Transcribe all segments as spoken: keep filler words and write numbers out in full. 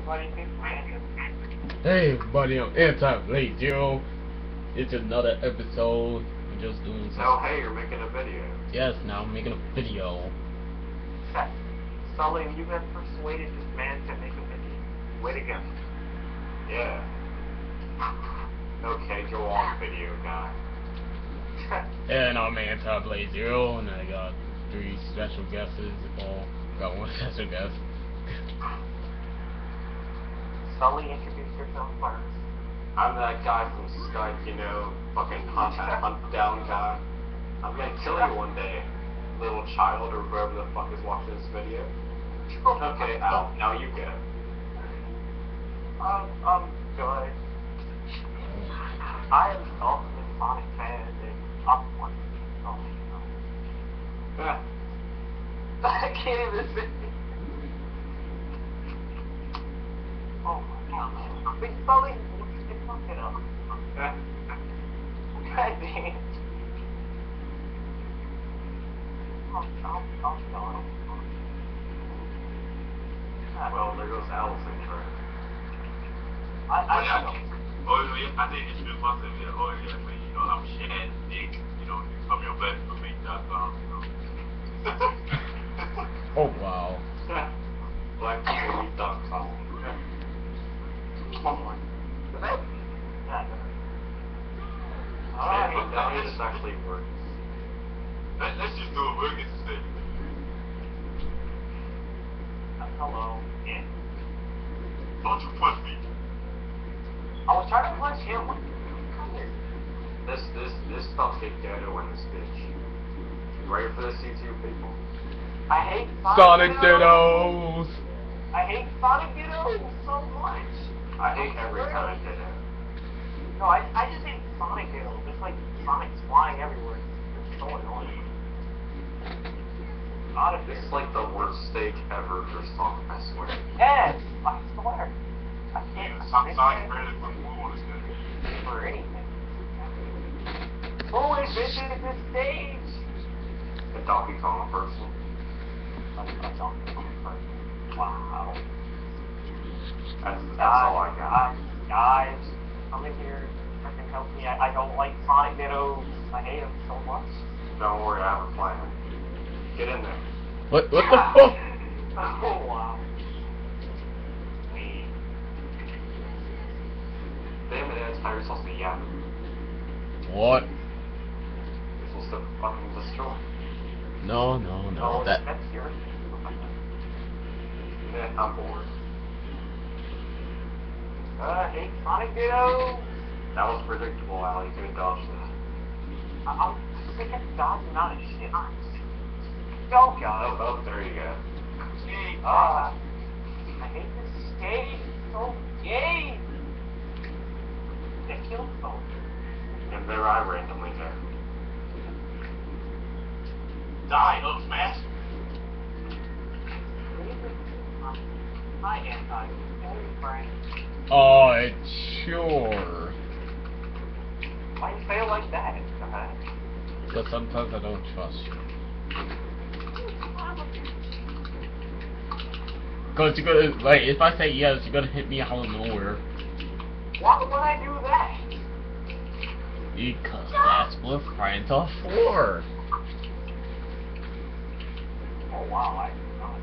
Hey everybody, I'm Anti-Blade Zero. It's another episode. We're just doing some... Oh, hey, you're making a video. Yes, now I'm making a video. Sully, you have persuaded this man to make a video. Way to go. Yeah. Okay, go on, video guy. And I'm Anti-Blade Zero, and I got three special guesses. Well, got one special guest. Sully, introduce yourself first. I'm that guy from Skype, you know, fucking hunt, hunt down guy. I'm gonna kill you one day, little child or whoever the fuck is watching this video. Okay, Al, now you go. Um, um, good. I am the ultimate Sonic fan, and I'm one. Oh, Yeah. I can't even say. Oh my god. Big Sully, it's fucking up. Yeah. God damn. I'm, I'm, I'm done. Well, there goes Al's intro. I, I, I Oh, yeah, I think it should be possible. Yeah, oh, yeah, but you know, I'm Shad Dick, you know, from your best for me dot com, you know. Oh wow. black people meat dot com. One more. Yeah, Alright, alright, now this actually works. Let, let's just do it. We'll get to say. hello. Yeah. Don't you push me. I was trying to punch him. What? This, this, this stuff get ghetto in this bitch. You ready for this, you two people? I hate Sonic Sonic Dittos! I hate Sonic Dittos so much. I hate every time I did it. No, I, I just hate Sonic Dittos. It's like Sonic's flying everywhere. It's so annoying. Not if This it's is like the worst steak ever for Sonic, I swear. yes, I swear. I can't Yeah, stand Sonic it barely put more on his head. for anything. Who invented this stage? A Donkey Kong person. A, a Donkey Kong person. Wow. That's, that's Guys, all I got. guys, guys, come in here. Freaking help me. I, I don't like Sonic Dittos. I hate them so much. Don't worry, I have a plan. Get in there. What, what the fuck? Oh, wow. Damn it, Ed, how you're supposed to be yapping. What? You're supposed to fucking destroy. No, no, no. Oh, That... that's yours. Yeah, I'm bored. Uh, hate Sonic Dittos. That was predictable, Al. You could've dodged that. I- I'm sick of dodging out of shit. Go, Oh, guys. oh, there you go. Ah, I hate this stage. It's so gay. They killed someone. And there I randomly go. Die, up smash. Hi, Anti. Hey, Frank. Oh, sure. Why you say it like that? Uh-huh. Because sometimes I don't trust you. Because you're gonna, like, if I say yes, you're gonna hit me out of nowhere. Why would I do that? Because that's what friends are for. Oh, wow, I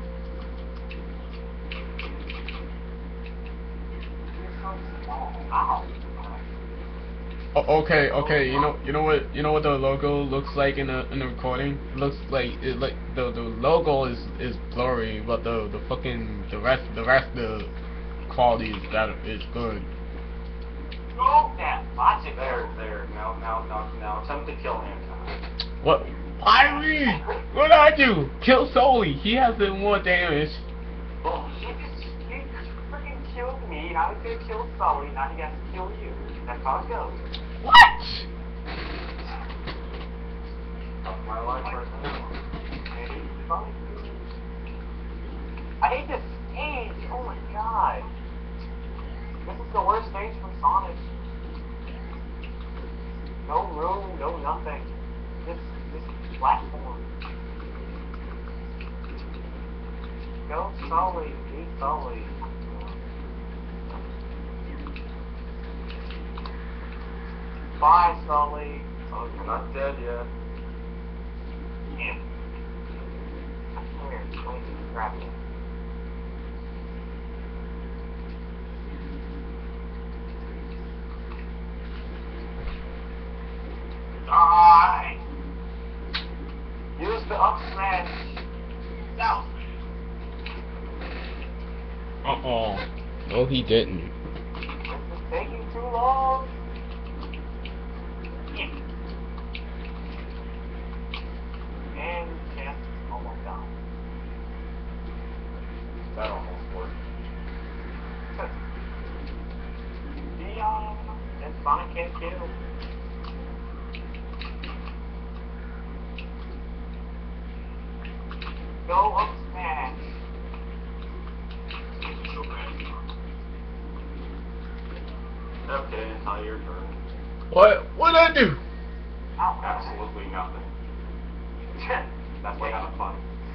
You're so small. Ow. O okay, okay. You know, you know what, you know what the logo looks like in the in the recording. It looks like it like the the logo is is blurry, but the the fucking the rest the rest of the quality is better. Is good. Oh, yeah, logic. There, there. Now, now, now, now, attempt to kill Anti. What? Why me? What did I do? Kill Sully. He has the more damage. Oh, He just, he just freaking killed me. I was gonna kill Sully, now he has to kill you. That's how it goes. What? that's my life right now. I hate this stage. Oh my god. This is the worst stage from Sonic. No room, no nothing. This this platform. Go Sully, be Sully. Bye, Sully. Oh, you're not dead yet. Damn. Come here, let me grab you. Die! Use the up smash. Down. Uh-oh. No, he didn't. This is taking too long. Yeah. And yeah. Oh my god. That almost worked. Yeah. And Sonic can't kill. Go up smash. Okay, it's now your turn. What? What did I do? Ow. Absolutely nothing. That's kind of fun.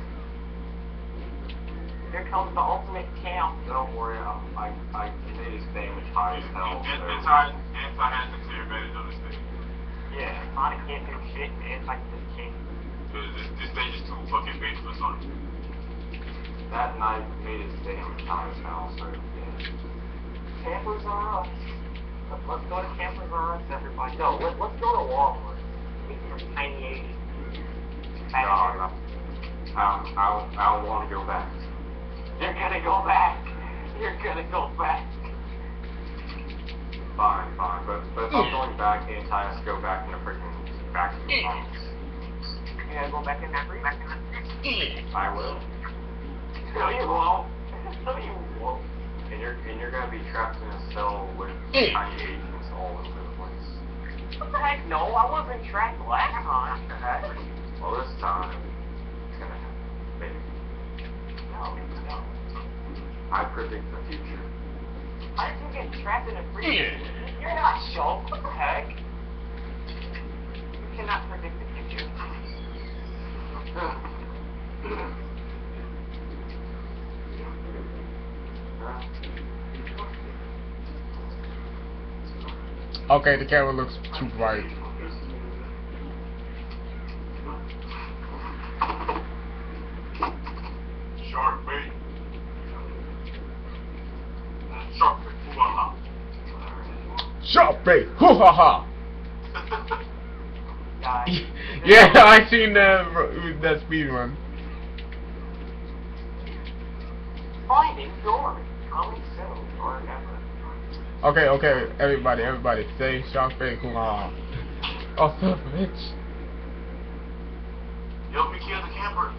Here comes the ultimate camp. Don't worry, I, I, I made his damage high as hell. And So. Anti, Anti has the clear advantage on this thing. Yeah, Sonic can't do shit, man. It's like this king. Because this, this stage is too fucking big for Sonic. That knife made his damage high as hell, so yeah. Campers are us. Let's, let's go to campers are us, everybody. No, let, let's go to Walmart. Get some tiny eighty. No, I, I, I, I don't want to go back. You're gonna go back. You're gonna go back. Fine, fine, but, but if I'm going back, Anti has to go back in the freaking back to the box. You gotta go back in that room. Back in that I will. No, you won't. No, you won't. And you're and you're gonna be trapped in a cell with tiny agents all over the place. What the heck? No, I wasn't trapped last time. What the heck? Well, this time it's gonna happen, maybe. No, no. I predict the future. How did you get trapped in a freezer? You're not Shulk. What the heck? You cannot predict the future. Okay, the camera looks too bright. Shark bait. Shark bait. Hoo-ha-ha. Sharp bait! Hoo ha ha! Guys. Yeah, I seen that that speed run. Finding Dory. Coming soon or never. Okay, okay, everybody, everybody, say sharp bait, hoo ha ha. Oh, son of a bitch. Help me kill the camper.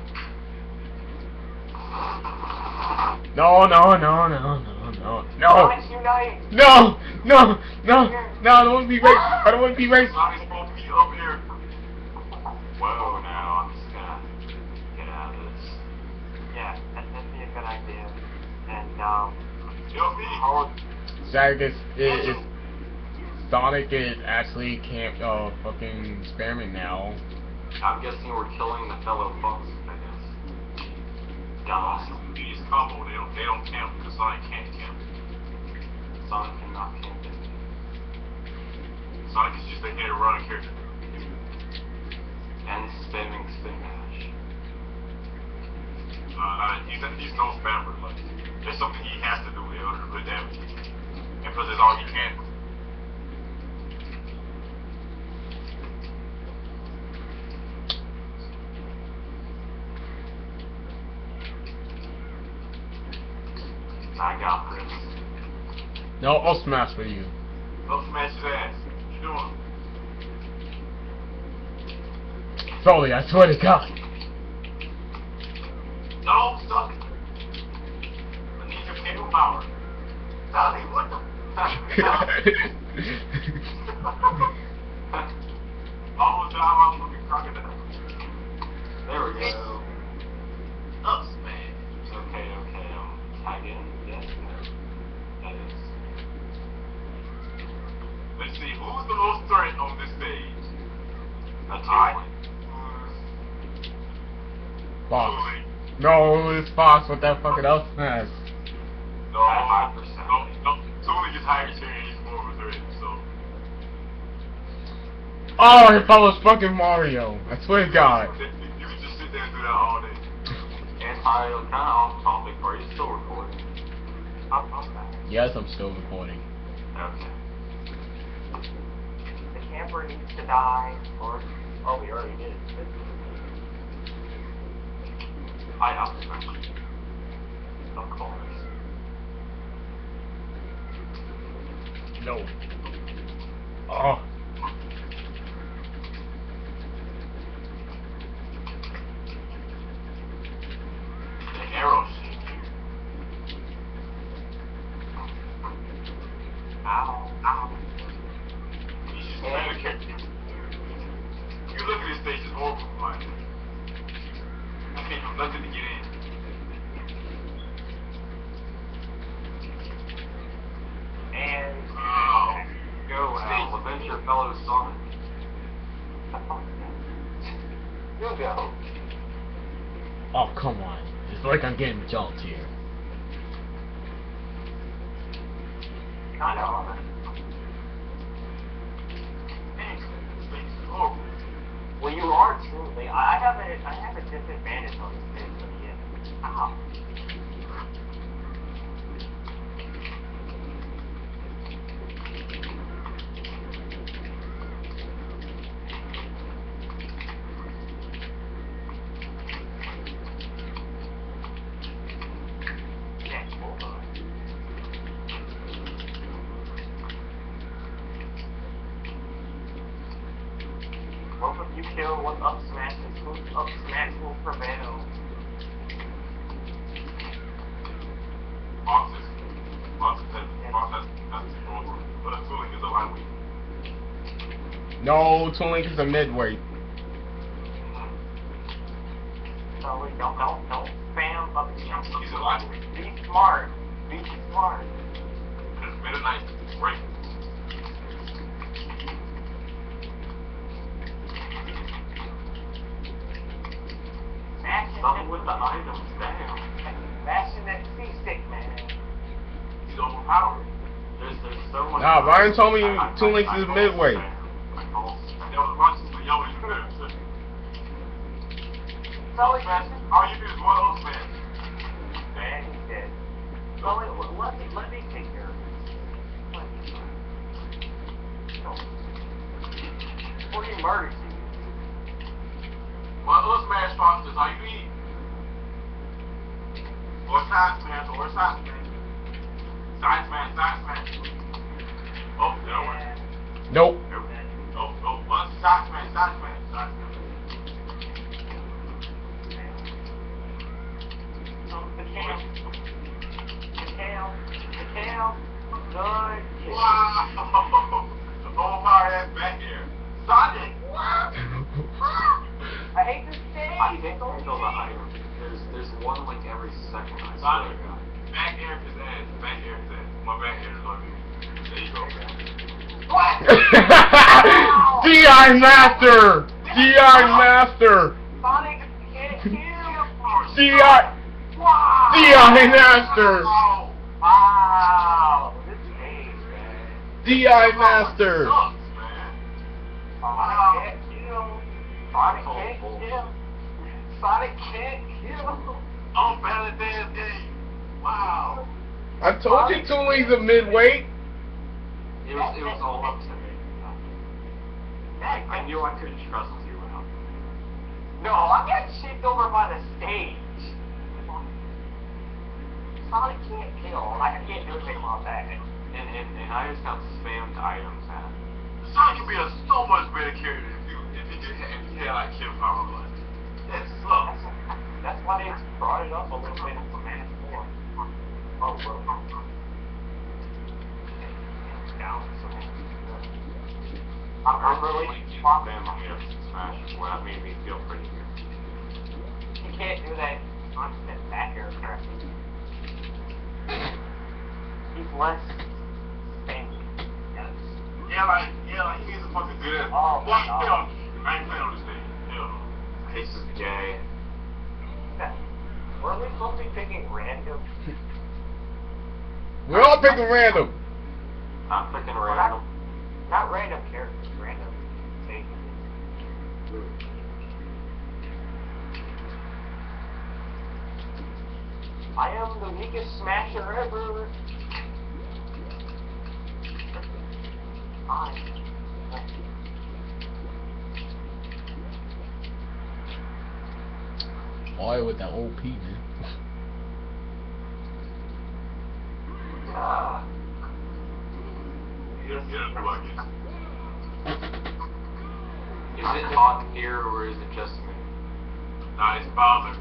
No, no, no, no, no, no, no. Guys, unite. No, no, no, no, I don't want to be raped. I don't want to be raped. Sonic's supposed to be up here. Whoa, now I'm just gonna get out of this. Yeah, that, that'd be a good idea. And, um, Help me. all Sonic is, is, is Sonic is actually camp uh fucking experiment now. I'm guessing we're killing the fellow bugs, I guess. Guys, these combo, they don't, they don't camp because Sonic can't camp. Sonic cannot camp it. Sonic is just a hit and run character. And spamming spin dash. Uh, he's, a, he's no spammer. Like, there's something he has to do in order to put damage. And because it's all he can. I got this. No, I'll smash for you. Don't smash his ass. What you doing? Sully, I swear to God. No, suck. I need your cable power. Dolly, what the Almost died while I'm looking crocodile. There we go. Up smash. Okay, okay, um, tag in. Yes, no. That is. Let's see, who's the most threat on this stage? That's I. Fox. No, it's Fox with that fucking up smash. No, At five percent. no, no. Sully gets higher tier and he's more of a threat, so. Oh, if I was fucking Mario, I swear to God. You can just sit there and do that all day. And Tyler, kind of off topic, are you still recording? I'm, I'm back. Yes, I'm still recording. Okay. The camper needs to die, or oh, we already did. I have to mention. Of course. No. Oh. The arrow shit. Ow, ow. You should stay in the character. You look at this stage, it's horrible, man. I can't do nothing to get in. And Oh. Go, Al, avenge your fellow Sonic. you go. Oh, come on. It's like I'm getting jumped here. Kind of. Man, this stage is horrible. Well, you are truly. I I have a I have a disadvantage on this thing. So yeah. Ow. Yeah, hold on. Both of you kill, one up smash, and two up smash will prevail. Boss is, boss is, boss has, that's horrible. But a Sully is a lightweight. No, Toon Link is a midweight. So we don't don't don't spam up jump. He's a lightweight. Be smart. Be smart. Mid night, right? Smashing Something that, with the items, damn. smashing that C stick, man. He's overpowered. There's, there's so much. Nah, Ryan told me I- I- Toon Link I- is I call midway. spam. I call spam. That was Russian, but y'all was there. Sully, All you do is one old man. man, he's dead. Sully, l- let me let me take care of this. Let me. No. Before he murders you. One other smash box is all you need. Or side smash, or side smash. Side smash, side smash. Oh, that don't work. Nope. Nope. Oh, oh, one side smash, side smash, side smash. The tail. The tail. The tail. Good. Wow! Overpowered ass back here. Sonic! What? I hate this stage. I can't handle the items. There's, there's one like every second. I swear Sonic. to God. Back air his ass. Back air his ass. My back air is on you. There you go. What? D I Master! D I Master! Sonic can't kill. D I Wow. D I Master! Oh, Wow. This game, man. D I Master! sucks, man. Sonic can't kill. Sonic Oh, can't bullshit. kill. Sonic can't kill. I'm bad at this game. Wow. I told you Toon Link's a midweight. It was, it was all up to me. That- I knew I couldn't trust you now. No, I got shipped over by the stage. Sonic can't kill. I can't do anything about that. And, and, and I just got spammed items at. Sonic could be a so much better character if you if he did if he had like kill power, but that sucks. That's why they brought it up a little bit for Man four. Oh, bro. Down, so. I'm, I'm really Spam items smash is what made me feel pretty good. You can't do that constant back air crap. He's less spammy. Yes. Yeah, like yeah, like he needs to fucking do that. Oh, Why my hell? God. I ain't playing on this thing. Hell no. This is gay. Weren't we supposed to be picking random? We're all picking random. I'm picking Well, random. Not, not random characters, random things. I am the weakest smasher ever. Fine. Boy, with that O P, man. Ah. Get him, get him, bucket. Is it hot in here or is it just me? Nice, Bowser.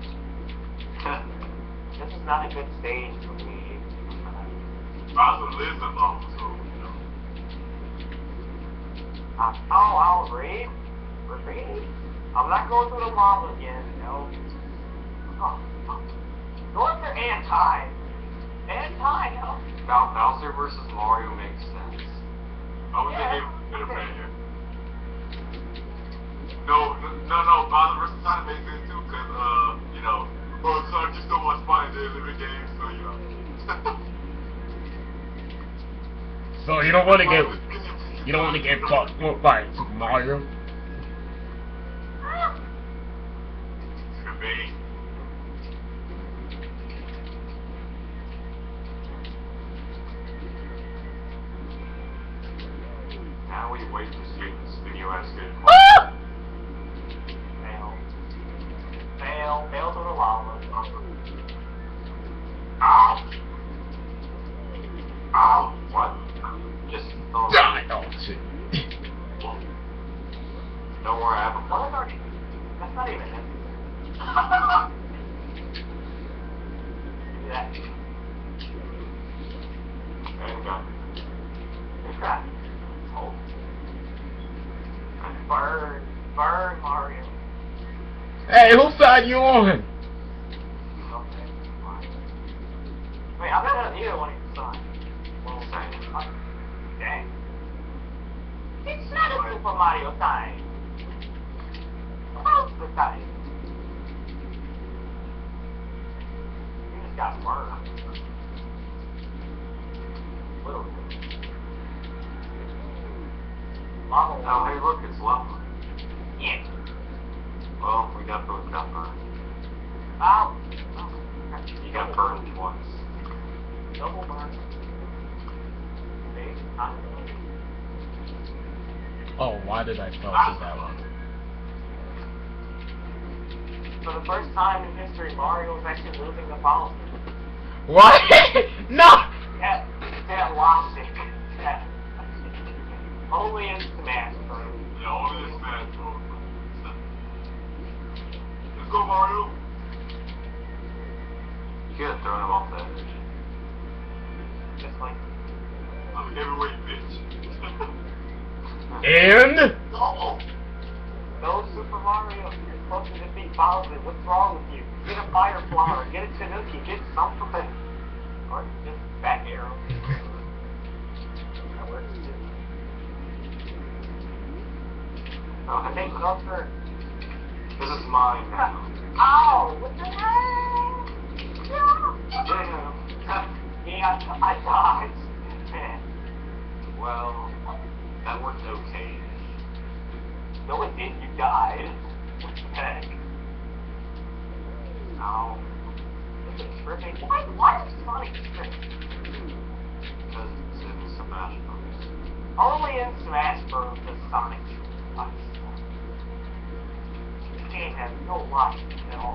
This is not a good stage for me. Bowser lives alone, so, you know. Uh, oh, I'll read. Read. I'm not going through the lava again, no. Oh, oh. Go up there, anti. Anti, no. Bow Bowser versus Mario makes sense. I was Yeah, thinking better okay. play here. No, no, no, Bowser versus Sonic makes sense too, because, uh, you know, well, Sonic just don't watch fun in the living games, so, you know. So you don't want to get you don't want to get caught by Super Mario. Scap. Now we wait to see if this video has good. Fail. Fail. Fail through the lava. Ow! Ow! What? Just oh, Die! Oh shit. don't worry, I have a What is plan. our... That's not even it. Do that. And gun. Good try. Oh. Burn. Burn, Mario. Hey, whose side you on? Okay. Fine. Wait, I'm not on either one of your sides. Well, same. Uh, Dang. It's not a Super Mario sign. How's the sign? You just got burned. Little bit. Lava. Oh, hey, look, it's lava. Yeah. Well, we got both got burned. Ow. You got burned twice. Double burn. See? I'm Oh, why did I fall to that one? For the first time in history, Mario is actually losing the policy. What? No! That, that logic. That, only in Smash Bros. Yeah, only this man, bro. Let's go, Mario. You could have thrown him off the edge. Just like, I'm a heavyweight bitch. And Oh, no Super Mario, you're supposed to defeat Bowser. What's wrong with you? Get a fire flower, get a Tanuki, get something. Or just back arrow. That works too. Oh, I think hey, closer. this is mine now. Ow! What the hell? Damn. Yeah, I died. Man. Well, that worked okay. No it didn't, you died. What the heck? Ow. This is tripping. Why, why is Sonic tripping? Because it's in Smash Bros. Only in Smash Bros. does Sonic trip. The game has no logic at all.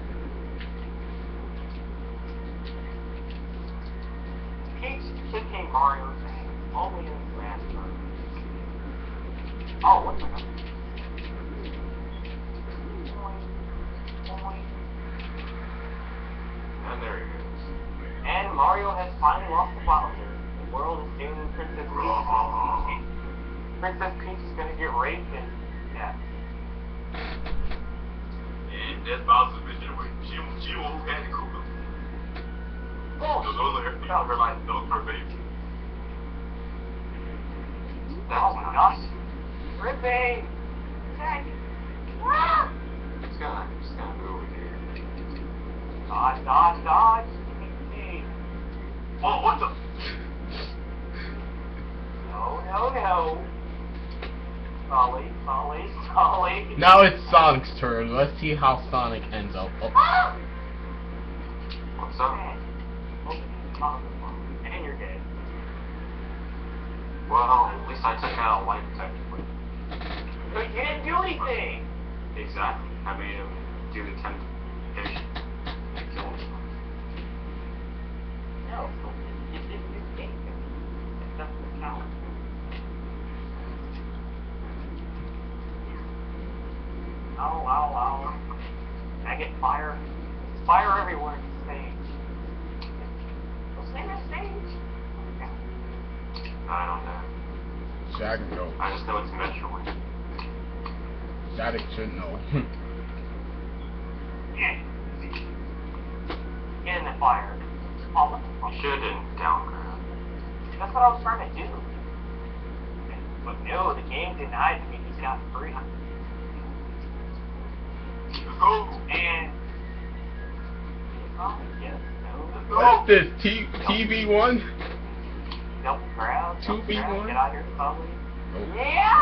Peach kicking Mario's ass. Only in Smash Bros. Oh, what the hell? And there he goes. And Mario has finally lost the Bowser. The world is doomed Princess Peach. Princess Peach is gonna get raped and yeah. and that's Bowser's bitch anyway. She, she won't have the cooler. Oh, Those are her, those are her, like, those are her babies. oh my gosh. Ripping! Dang. Ah! It's gonna, it's gonna go over here. Dodge, dodge, dodge. Hey. Oh, what the? No, no, no. Sully, Sully, Sully. Now it's Sonic's turn. Let's see how Sonic ends up. Oh. What's up? And you're dead. Well, at least I took out a life technically. But you didn't do anything. Exactly. I made him do the temptation and kill him. No, you didn't do anything. That's the count. Ow, ow, ow. I get fire. Fire everywhere in the stage. Go stay on stage. I don't know. Jack knows. I just know it's Metroid. Jack should know. Yeah. Get in the fire. Oh, what the fuck? You should have downgrade. That's what I was trying to do. But no, the game denied me. He's got three hundred. Let's go. And oh yes, no. What's this? T TV one? Double crowd. two v one? Get out here, Sully. Nope. Yeah.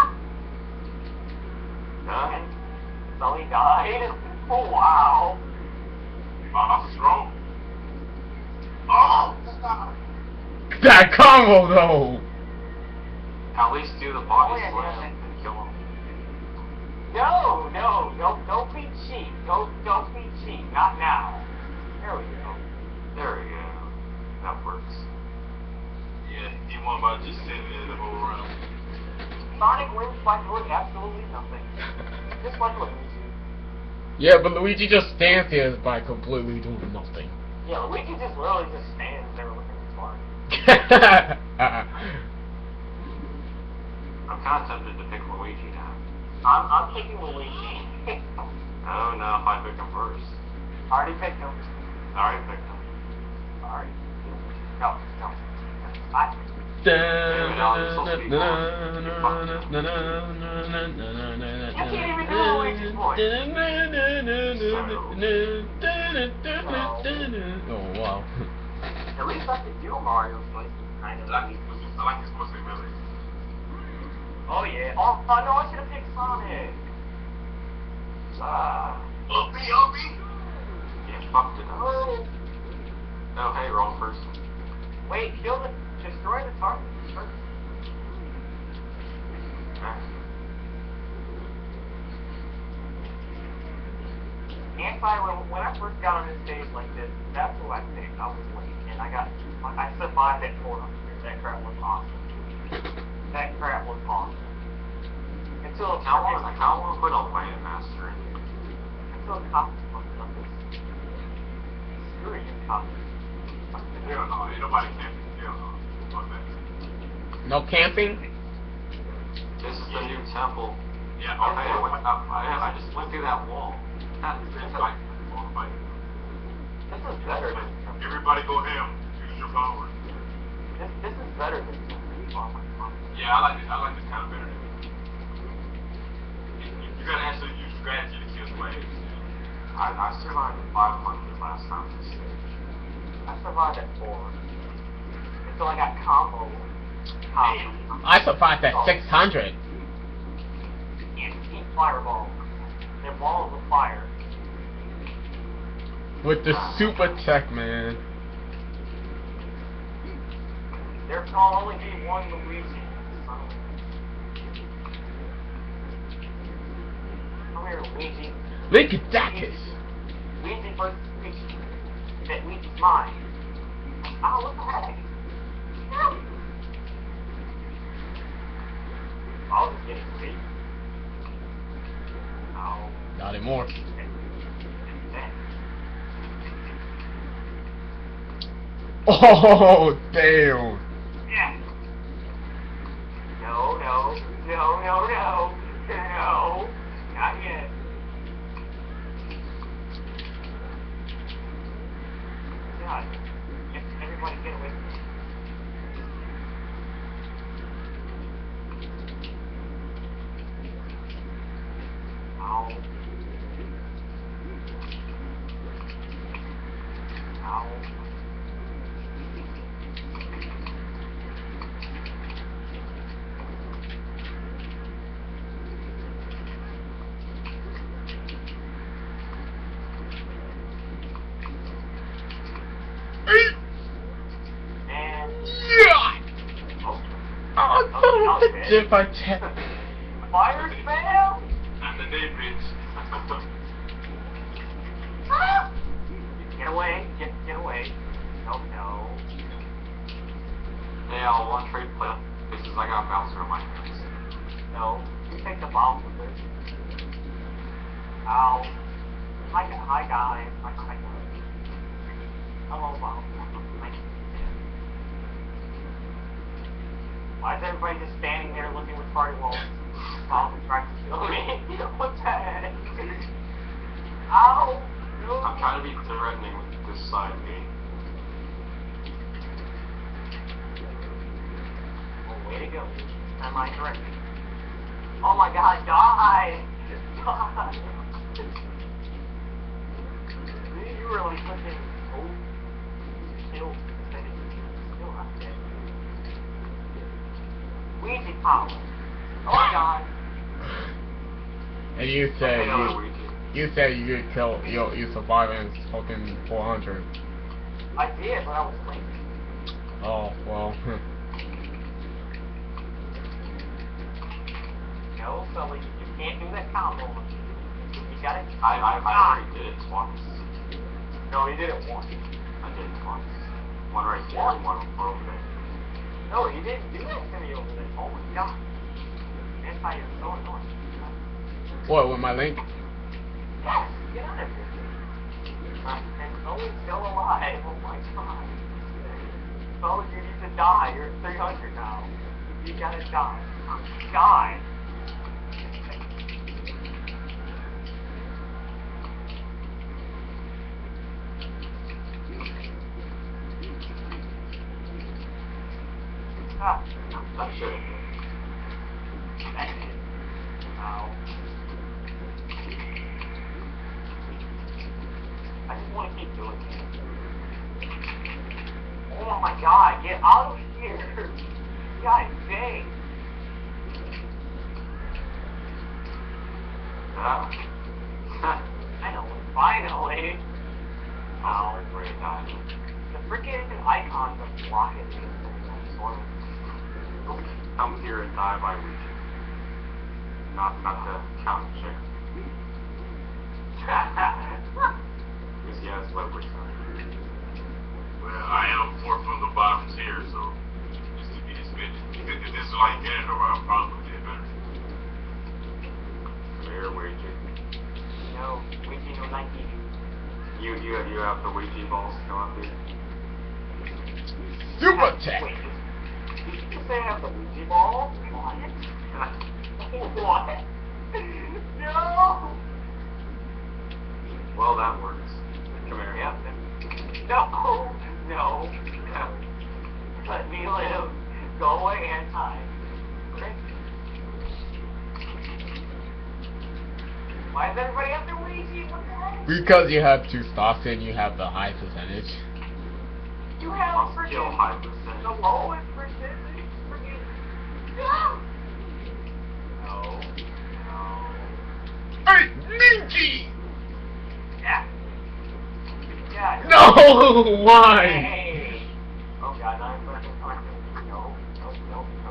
Huh? And Sully died. Oh wow. Wow, strong. Oh, stop. That combo though! At least do the body Oh, yeah, slam yeah. and kill him. No, no, don't don't be cheap. Don't don't be cheap. Not now. There we go. There we go. That works. Yeah, he won by just sitting there the whole round. Sonic wins by doing absolutely nothing. Just like Luigi. Yeah, but Luigi just stands here by completely doing nothing. Yeah, Luigi just literally just stands there looking smart. I'm kind of tempted to pick Luigi now. I'm I'm picking Luigi. I don't know if I pick him first. Already picked him. I already picked him. Alright. No, no. I You can't even do Luigi's voice. Oh wow. At least I could do Mario's voice kind I of. like his music. I like his music really. Oh yeah. Oh, oh no, I should have picked Sonic. Ah. Uppy, uppy. Yeah, fucked it up. Oh, hey, wrong person. Wait, kill the destroy the target first. Anti when, when I first got on this stage like this, that's what I picked. I was late and I got I survived at four hundred. That crap was awesome. That crap was awesome. Until I want to I want to put a landmaster in here. until cops fucked up this. Screw you, cops. Hell no, ain't nobody camping. Hell no. Fuck that. No camping? This is the new temple. Yeah, Oh, hey, I, okay. went, I, I, I just went through that wall. That, It's that, like, oh, like, This is better than everybody go ham. Use your power. this. This is better than. Oh my god. Yeah, I like this. I like this kind of better. You, you, you gotta actually use strategy to kill the waves. I, I survived at five hundred last time on this stage. I survived at four. Until I got combo. Combo. I survived at six hundred. And eat fireballs. They're balls of fire. With the super tech, man. There can only be one Luigi. Come here, Luigi. Look at that kiss. Luigi versus Peach. That Luigi's mine. Oh, what the heck? I'll just get it, see? Oh. Not anymore. Oh, damn. Yeah. No, no, no, no, no, no, not yet. God, get everybody get away from me. Ow. Ow. outfit. If I check. Fire spam? I'm the name bitch. Ah! Get away, get get away. No, no. Hey, I want trade places. I got a bouncer on my hands. No. You take the bomb with this. Ow. Hi, hi guys. Hi, hi guys. Hello, bomb. Why is everybody just standing there looking retarded while bomb is trying to kill me? What the heck? Ow! No. I'm trying to be threatening with this side gate. Oh, way to go. Am I correct? Oh my god, die! Die! You really fucking oh still still not dead. Ouija power. Oh my god. And you say Okay, you, Ouija. you say you could kill you you survive in fucking four hundred. I did, but I was late. Oh well. No, Sully, you can't do that combo. You gotta. I, I, I ah. already did it twice. No, he did it once. I did it twice. One right here, What? and one over there. No, he didn't do that to me over there. Oh my god. Anti is so annoying. What with my link? Yes, get out of here. And Sully's still alive. Oh my god. Sully, you need to die. You're at three hundred now. You gotta die. Die. Ah, That should have that's it. Ow. I just want to keep doing it. Oh my god, get out of here! God dang! Yeah. I know, finally! Oh, great time. The freaking icons of blocking me. Sort of. Come here and die by Ouija. Not, not the count chick. Because he has leverage on it. Well, I am four from the bottom tier, so just to be this bitch. If if this is like Canada, I'll probably do better. Come here, Ouija. No, Ouija no Nike. You, you, you have the Ouija balls to come up here. Super tech. Wait, did you say I have the Ouija ball? What? What? No! Well, that works. Come here. Yep. No! No! No. Let me live. Go away, Anti. Okay. Why does everybody have their Ouija? What the heck? Because you have two stocks and you have the high percentage. You have I'll freaking still high percentage. the lowest percentage. Freaking. No! No. No. Hey, Ninja! Yeah. Yeah. No! Why? Hey. Oh god, now I'm fucking talking. No. No. No. No.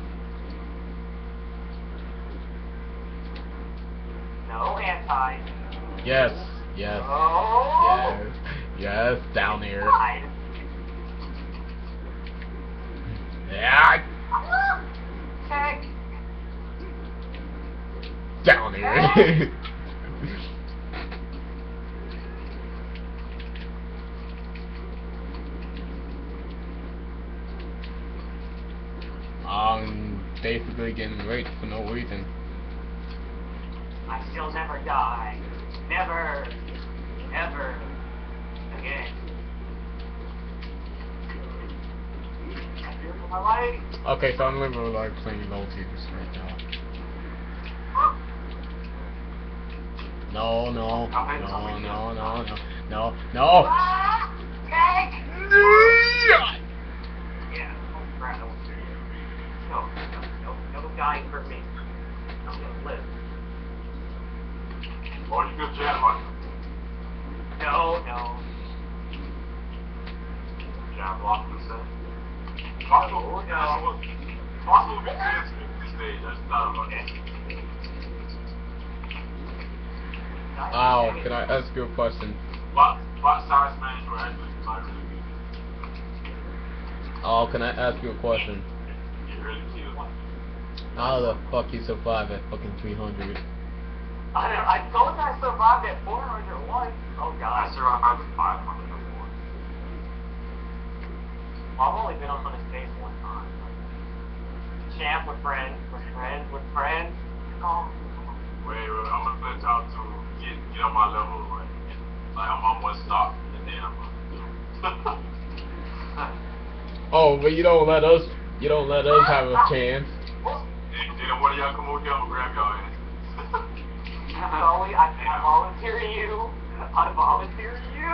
No. No, Anti. Yes, yes, No. yes, yes, down here. God. Yeah, Tech. down here. I'm basically getting raped for no reason. I still never die. Never. Ever. Again. I fear for my life. Okay, so I'm literally like playing low tiers right now. No, no, no, no, no, no, no, no. Ah! Tech! No! Yeah, oh crap, that was serious. No, no, no, no dying for me. I'm gonna live. Oh, you good jam, man. No, no. Jab block, he said. Marshall, Oh, no. that's what- Also, we see this this stage. That's not about it. Ow, can I ask you a question? What what size smash were actually not really good? Oh, can I ask you a question? You really kill one. How the fuck you survive at fucking three hundred? I know, I told you I survived at four hundred once. Oh I god. survived at five hundred before. Well, I've only been on this stage one time. Champ with friends, with friends, with friends. Oh. Wait, wait, I'm gonna talk to get get on my level, like, like I'm on one stop, and then I'm. Oh, but you don't let us, you don't let us have a chance. And then one of y'all come over here, I'm gonna grab y'all ass. Sully, I, I volunteer you. I volunteer you.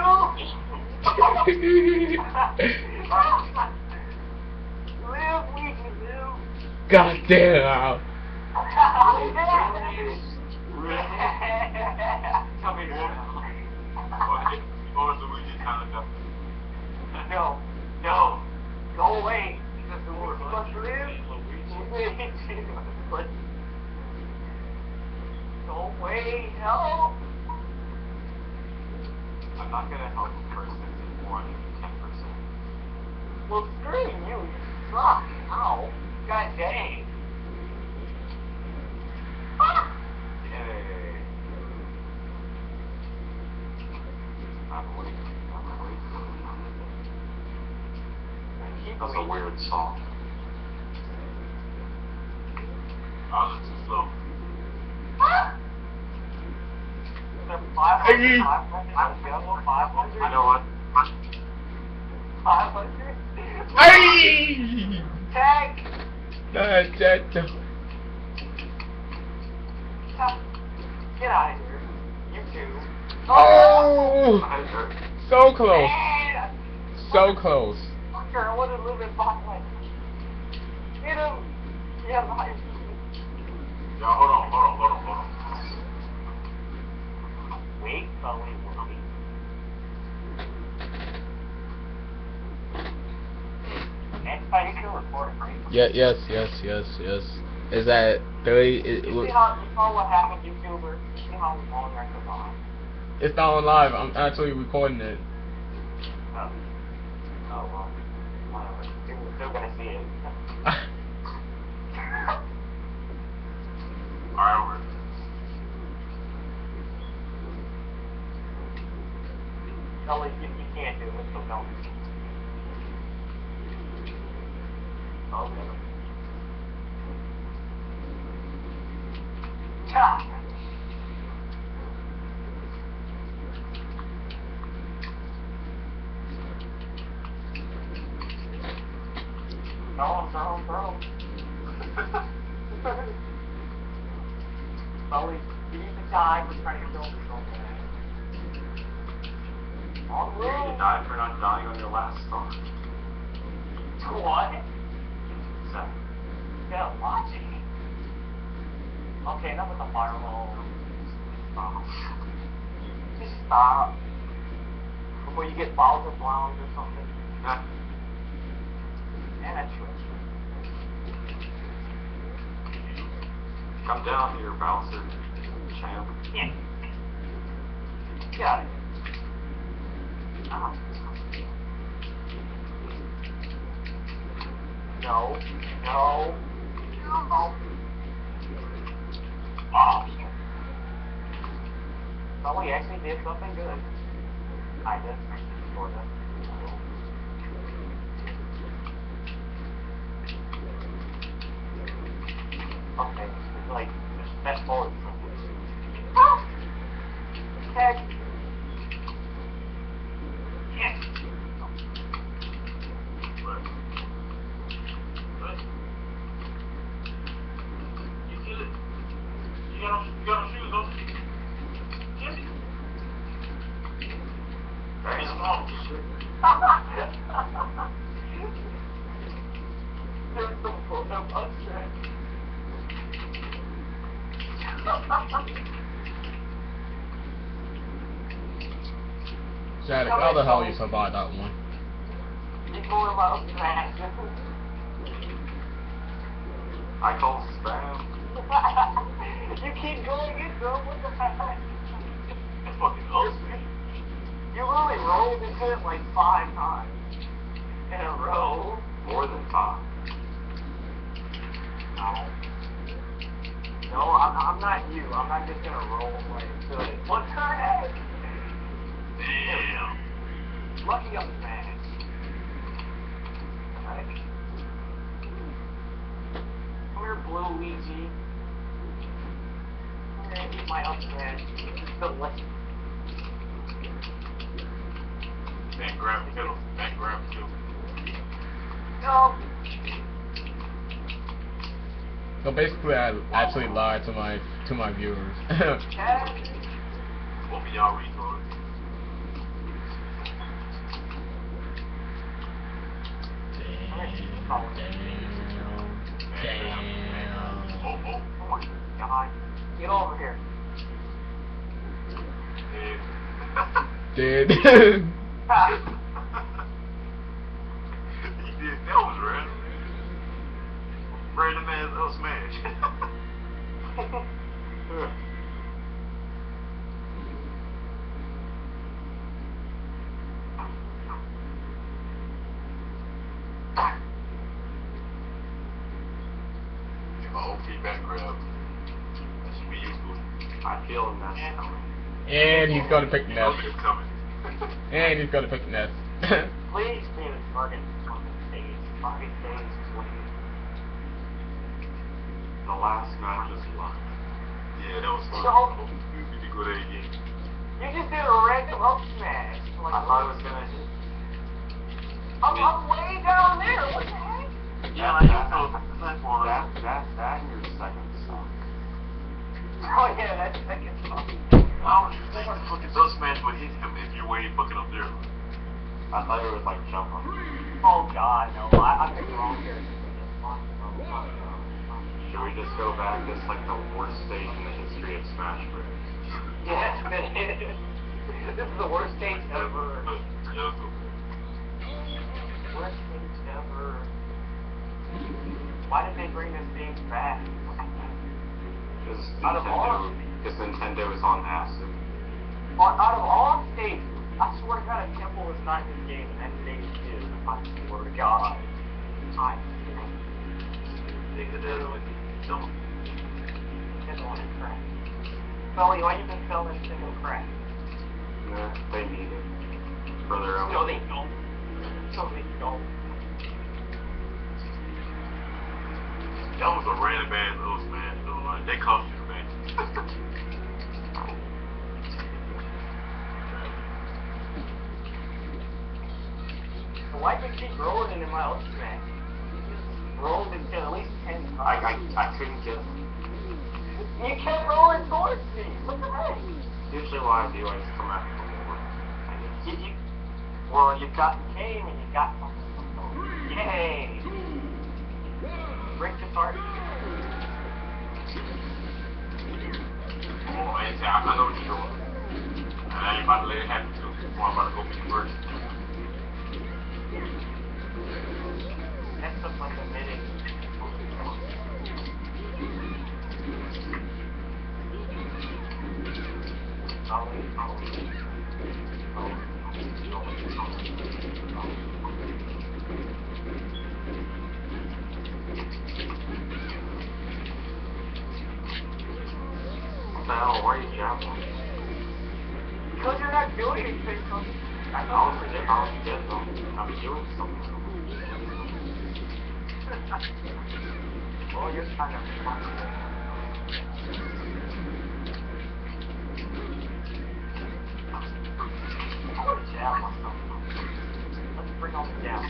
Live, we can live. God damn. Come here. Or do we just kind of go? No, no, go away. Let's live. Go away, help. I'm not gonna help a person who's more than ten percent. Well, screw you, you suck. Ow. God dang. Yay. I'm waiting. I'm waiting. That's a weird song. I was too slow. five hundred, Hey. five hundred, five hundred. You know what? five hundred. Hey! Tag. That, that, that. Get out of here. You two. Oh! I hurt. So close. Man. So close. Fucker, I want to live in Botland. Get him. Yeah, right. Y'all, hold on, hold on, hold on, hold on. Wait, Sully, wait. Next time you can record it, right? Yeah, yes, yes, yes, yes. Is that thirty? It, You it, see how, you saw what happened, YouTuber? You see how long I took on? it's not on live. I'm actually recording it. Oh. Oh, well. Whatever. You're still gonna see it. Alright, over. Sully, you, you can't do it, so don't. Oh, never. Ha! Throw him, throw him, throw him. Sully, you need to die for trying to kill me so bad. On You need to die for not dying on your last song. What? Zach. Yeah, watching. Okay, enough with the fireball. Oh. Just stop. Before you get balls of blown or something. Yeah. And that's true. Come down here, bouncer. Champ. Yeah. Get out of here. Ah. No. No. No. Oh. Sully actually did something good. I did. Sorta. Okay. It's like, that's forward. Heck. Yes. What? What? You kill it. You got no, you got no shoes on. Get it. Very small. There's some full no punch there. Shattuck, how the hell you survived that one? You going about smash. I call spam. You keep going into it, what the heck? That's fucking awesome. You really rolled into it like five times in a row. More than five. No. No, I'm, I'm not you. I'm not just gonna roll right into it. What's her head? Damn. Lucky I'm mad. Right. Come here, Blue Luigi. I'm gonna eat my upset. It's delicious. Back grab middle. Back grab two. No. So basically, I actually lied to my to my viewers. Cat. Both of y'all retards. Damn. Oh, oh. Oh my god. Get over here. Yeah. Dude. Ah. He did. That was random. Random ass L smash. My O P back grab. That should be useful. I feel a mess coming. And he's gonna pick You know Ness. it's coming. And he's gonna pick Ness. Please be the fucking fucking stage. Fucking stage, please. The last match is luck. Yeah, that was fun. So- We need to go there again. You just did a random up smash. Like, I thought it was gonna hit. I'm, I'm way down there. What the heck? Yeah, I that, thought that, that one. that, that, that and your second song. Oh yeah, that's second song. How would you think the fucking L smash would hit him if you're way fucking up there? I thought it was like jump on. Oh god, no. I, I picked the wrong character for this one. Should we just go back? This is like the worst stage in the history of Smash Bros. Yes, it is. This is the worst stage ever. Yeah, Worst stage ever. Why did they bring this game back? Because Out of all- Nintendo, because Nintendo is on acid. On, out of all stages, I swear to God, a temple is not in this game, and that stage is. I swear to God. I nigga, that was dumb. Nintendo on crap. Sully, why you been selling Nintendo crap? Nah, they need it for their own. No, they don't. No, they don't. That was a random ass L smash though. Like, they cost you, man. So why did you keep rolling into my ultimate smash? You just rolled into at least ten times. I, I, I couldn't get them. You kept rolling towards me. What the heck? Usually what I do, I just come out for more. I just, You, you, well, you got the game and you got something. Yay! Break the heart. Oh, man, see, I, I know what you're doing. And I ain't about to let it happen too. Before I'm about to go be first. Next up, like a minute. what the hell, why are you jumping? Because you're not doing anything. So I I know. was get, I was get them. I'm doing something. Well, you're kind of funny. I want to jab myself. Let's bring on the jab.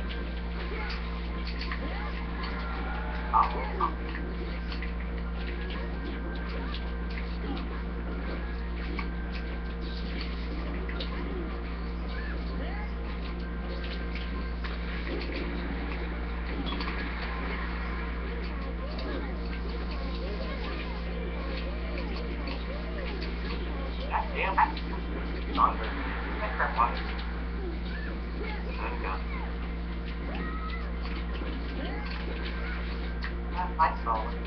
Oh. Damn. Thunder. That crap on. Handgun. That I saw it.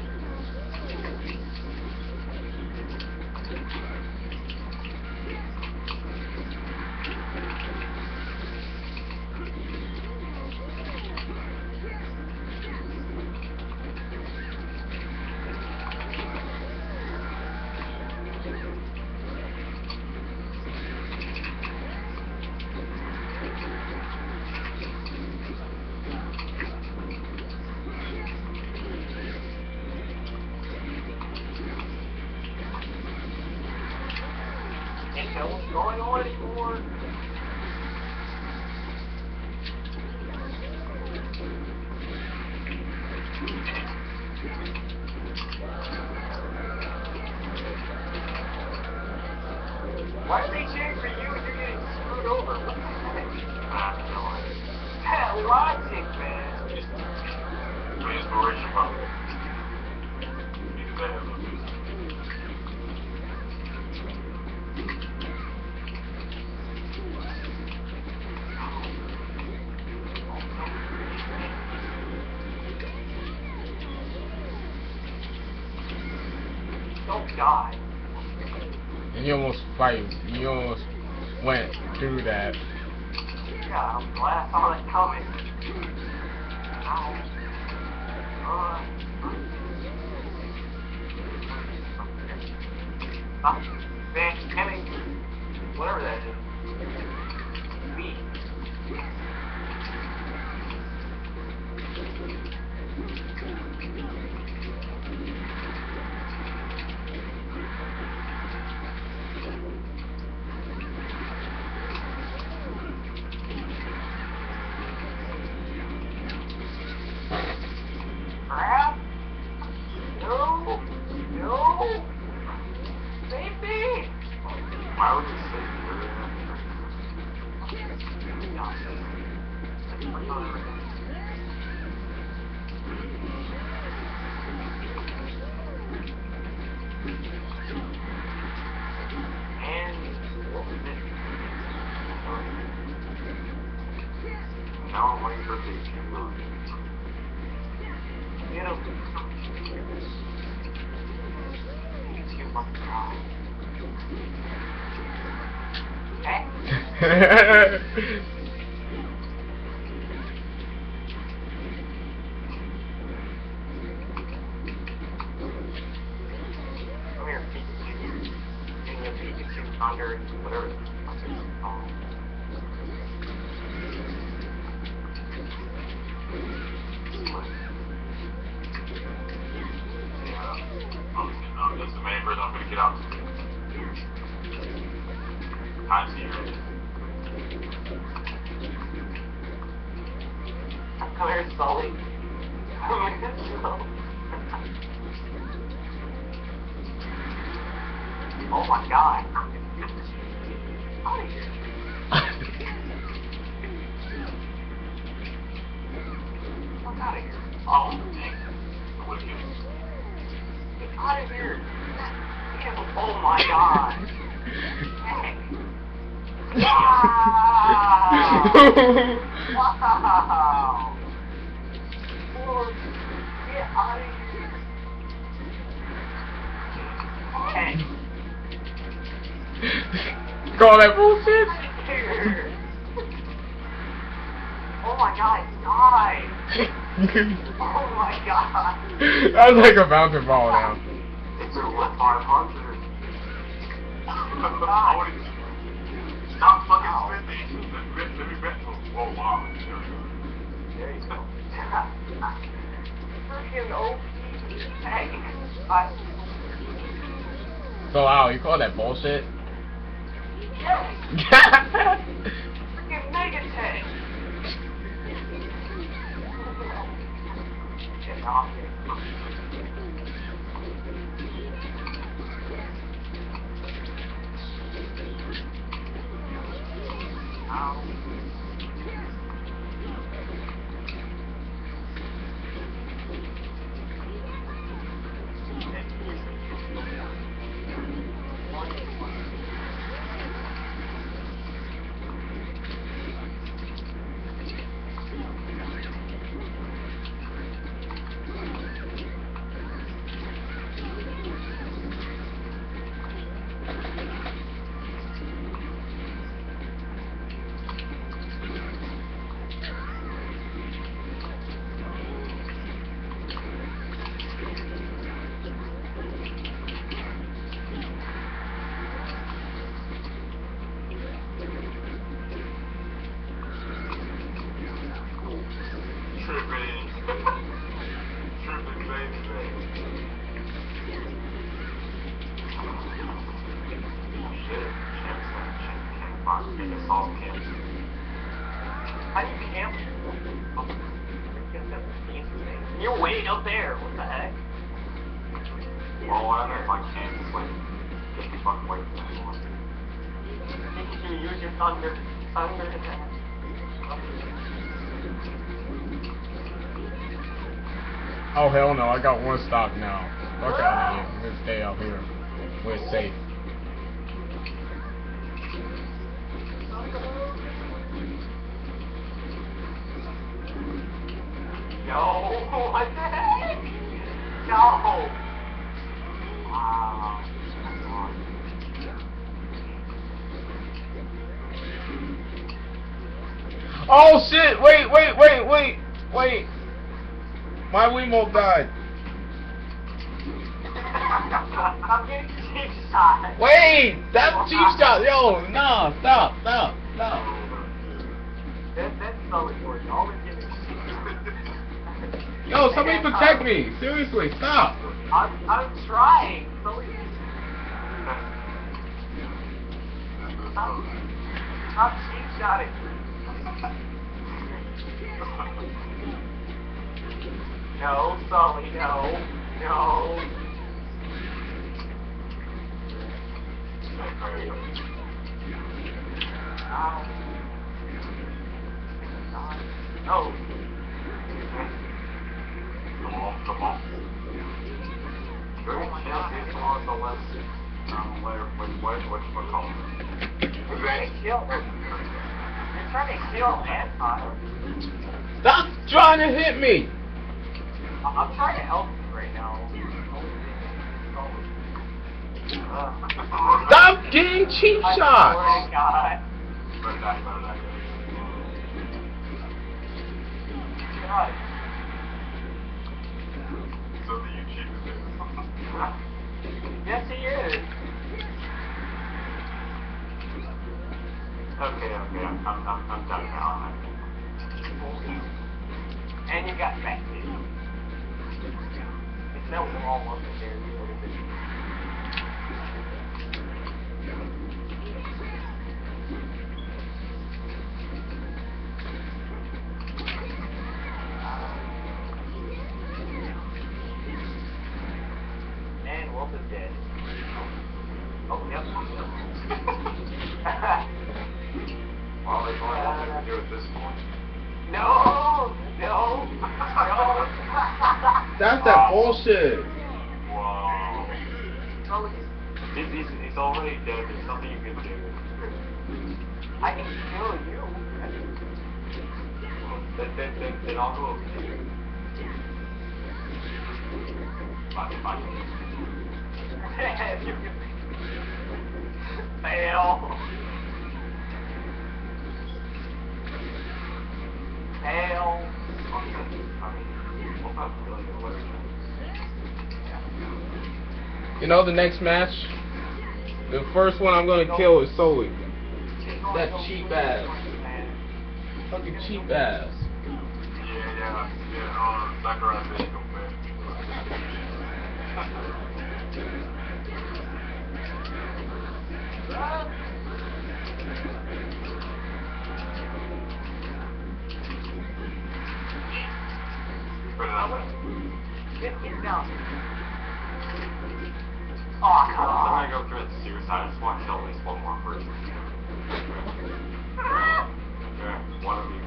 Can't tell what's going on anymore. Why are they cheering for you and you're getting screwed over? What the heck? Hell, logic, man. For inspiration, probably. Because I have no music. Don't die. And you almost fight. You almost went through that. Yeah, I'm glad I saw that coming. Ow. Uh, uh, Van Hemming, whatever that is. B. Crap? No, no, save me! Why would you say And what was it? now I'm waiting for the You know, you must die. Okay? Come here, Pikachu. Getting a Pikachu under whatever the fuck it's called. Um, um, that's the main person I'm gonna get out. Time to you. Come here, Sully. Come here, Sully. Oh my god. Out of here. Fuck out of here. Oh, dang. Wicked. Get out of here. Oh my god. Dang. Wow. Wow. Lord, get out of here. Hey. Call that bullshit? Here. Oh my god, die. Oh my god. That was like a bouncing ball now. It's a what? five hundred. I wanna stop fucking spinning. Let me bet, let me bet. Oh, wow. There we go. There you go. Freaking O P. Hey. I. So wow, you call that bullshit? Yes. Freaking Mega Tank. Get off here. Ow. You're way up there. What the heck? Well, what if I can't swim? Get the fuck away from that one. You use your thunder. Thunder attack. Oh hell no, I got one stop now. Fuck out of here. I'm gonna stay out here. We're safe. No, what the heck? No. Wow. Oh shit! Wait, wait, wait, wait, wait. My Wiimote died. I'm getting cheap shot. Wait! That's cheap shot! Yo, no, stop, stop, stop. That, that's so important. Always give me Yo, somebody protect me! Seriously, stop! I'm, I'm trying. So Stop, stop cheap shotting. No, Sully, no, no. Ow. No. Come on, come on. Very chance is on the left. Um, where, which, which, which, what color? You're trying to kill him. You're trying to kill Anton. Stop trying to hit me! I'm trying to help you right now. Uh, Stop getting cheap I shots! swear to God. Better die, better die. God. So the you cheap is it? Yes, he is. Okay, okay, I'm, I'm, I'm, I'm done now. And you got back too. It's no wall up in there. And Wolf is dead. Oh, yep. Well, there's only one thing to do at this point. No! No! No! That's that bullshit! Wow. No, He's, he's, he's already dead. There's nothing you can do. I can kill you. Then, then, then, then I'll go over here. Fine, fine. You can fail. Fail. You know the next match? The first one I'm gonna kill is Sully. That cheap ass. Fucking cheap ass. Yeah, yeah, yeah, uh, Sakurai said come back. Put it out there. Get, get down. Oh, I'm come on. gonna go commit suicide. I just want to kill at least one more person. Yeah, one of you.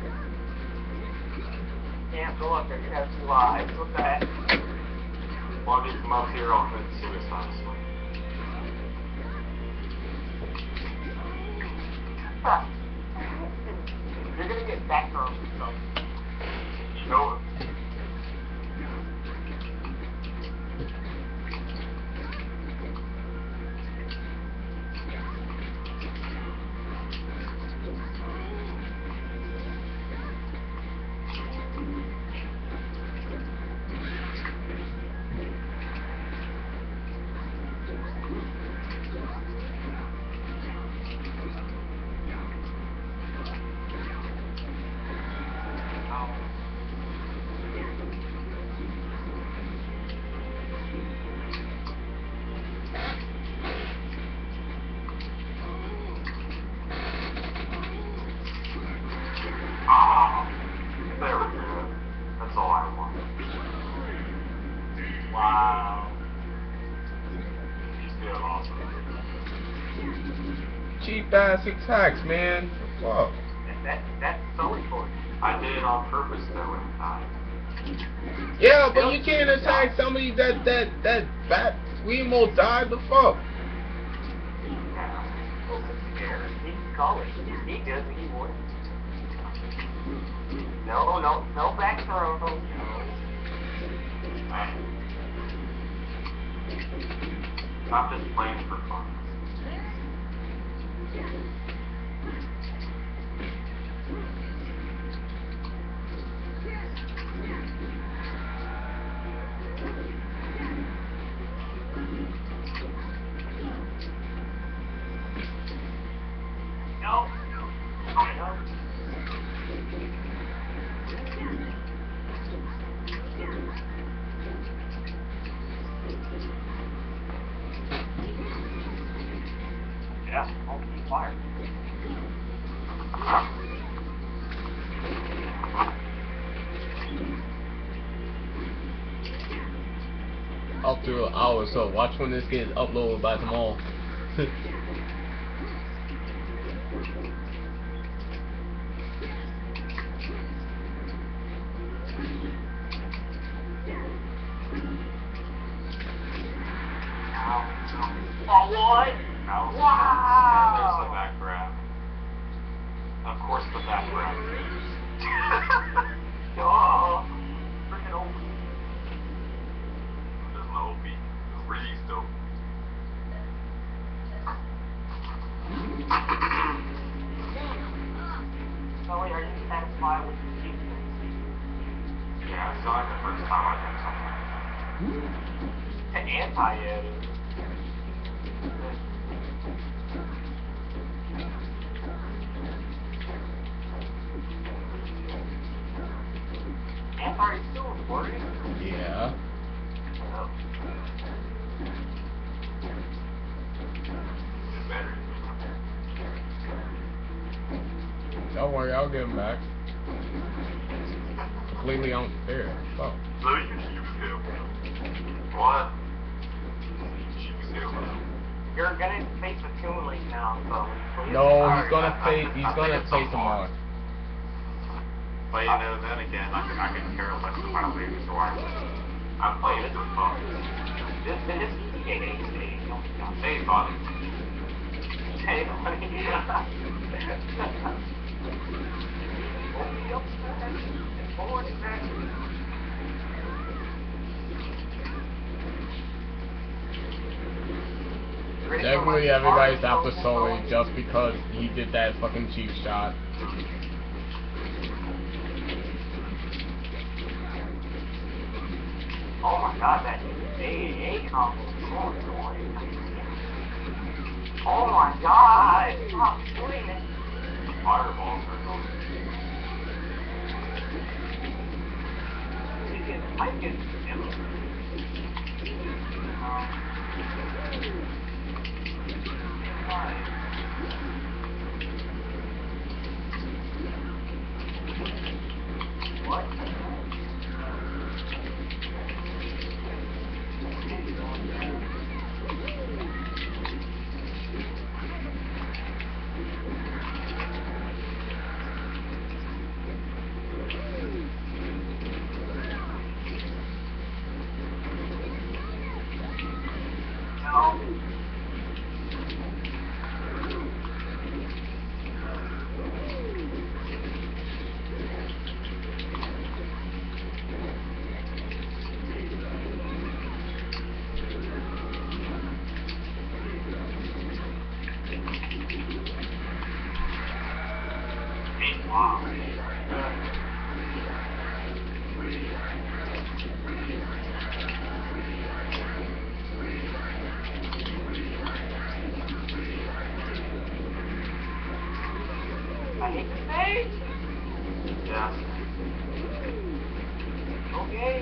Can't go up there. You have two lives. What the heck? One of you come up here, I'll commit suicide. You're gonna get back from stuff. You know it. Ah, there we go. That's all I want. Wow. He's still awesome. Cheap ass attacks, man. Fuck. That, that, that's Sully for you. I did it on purpose though in time. Yeah, but you can't attack somebody that that that that Weemo died. The fuck. Yeah. Scared. He's Sully. He does what he wants. No, no, no back throw. No. I'm just playing for fun. No. No. Yeah, I'll keep fire. Up to an hour, so watch when this gets uploaded by tomorrow. Oh, what? Now, Wow. there's the back grab. Of course, the back grab. Oh, freaking old. There's no beat. It's really dope. Sully, are you satisfied with your season? Yeah, it's not like the first time I did something. The anti-ed is. Anti is still recording? Yeah. No. It's better. Don't worry, I'll get him back. Completely unfair. Fuck. So you can shoot his hell. What? Shoot his hell. You're gonna face the Toon League now, so please. No, Alright, he's gonna I- I- play. I He's think gonna it's play so tomorrow. But you know, then again, I can, I can care less about it, so I, I'm playing it for fun. This this is hey, hey, hey, don't stop. Hey, buddy. Hey, buddy. Hold me up, man. Forward, man. Ready for my Definitely everybody's smart after phone, Sully Sully? just because he did that fucking cheap shot. Oh my god, that A A combo is so annoying. Oh my god, stop doing it. The fireballs are going. You can, I can, What? No. Wow. I hate to say. Yeah. Okay.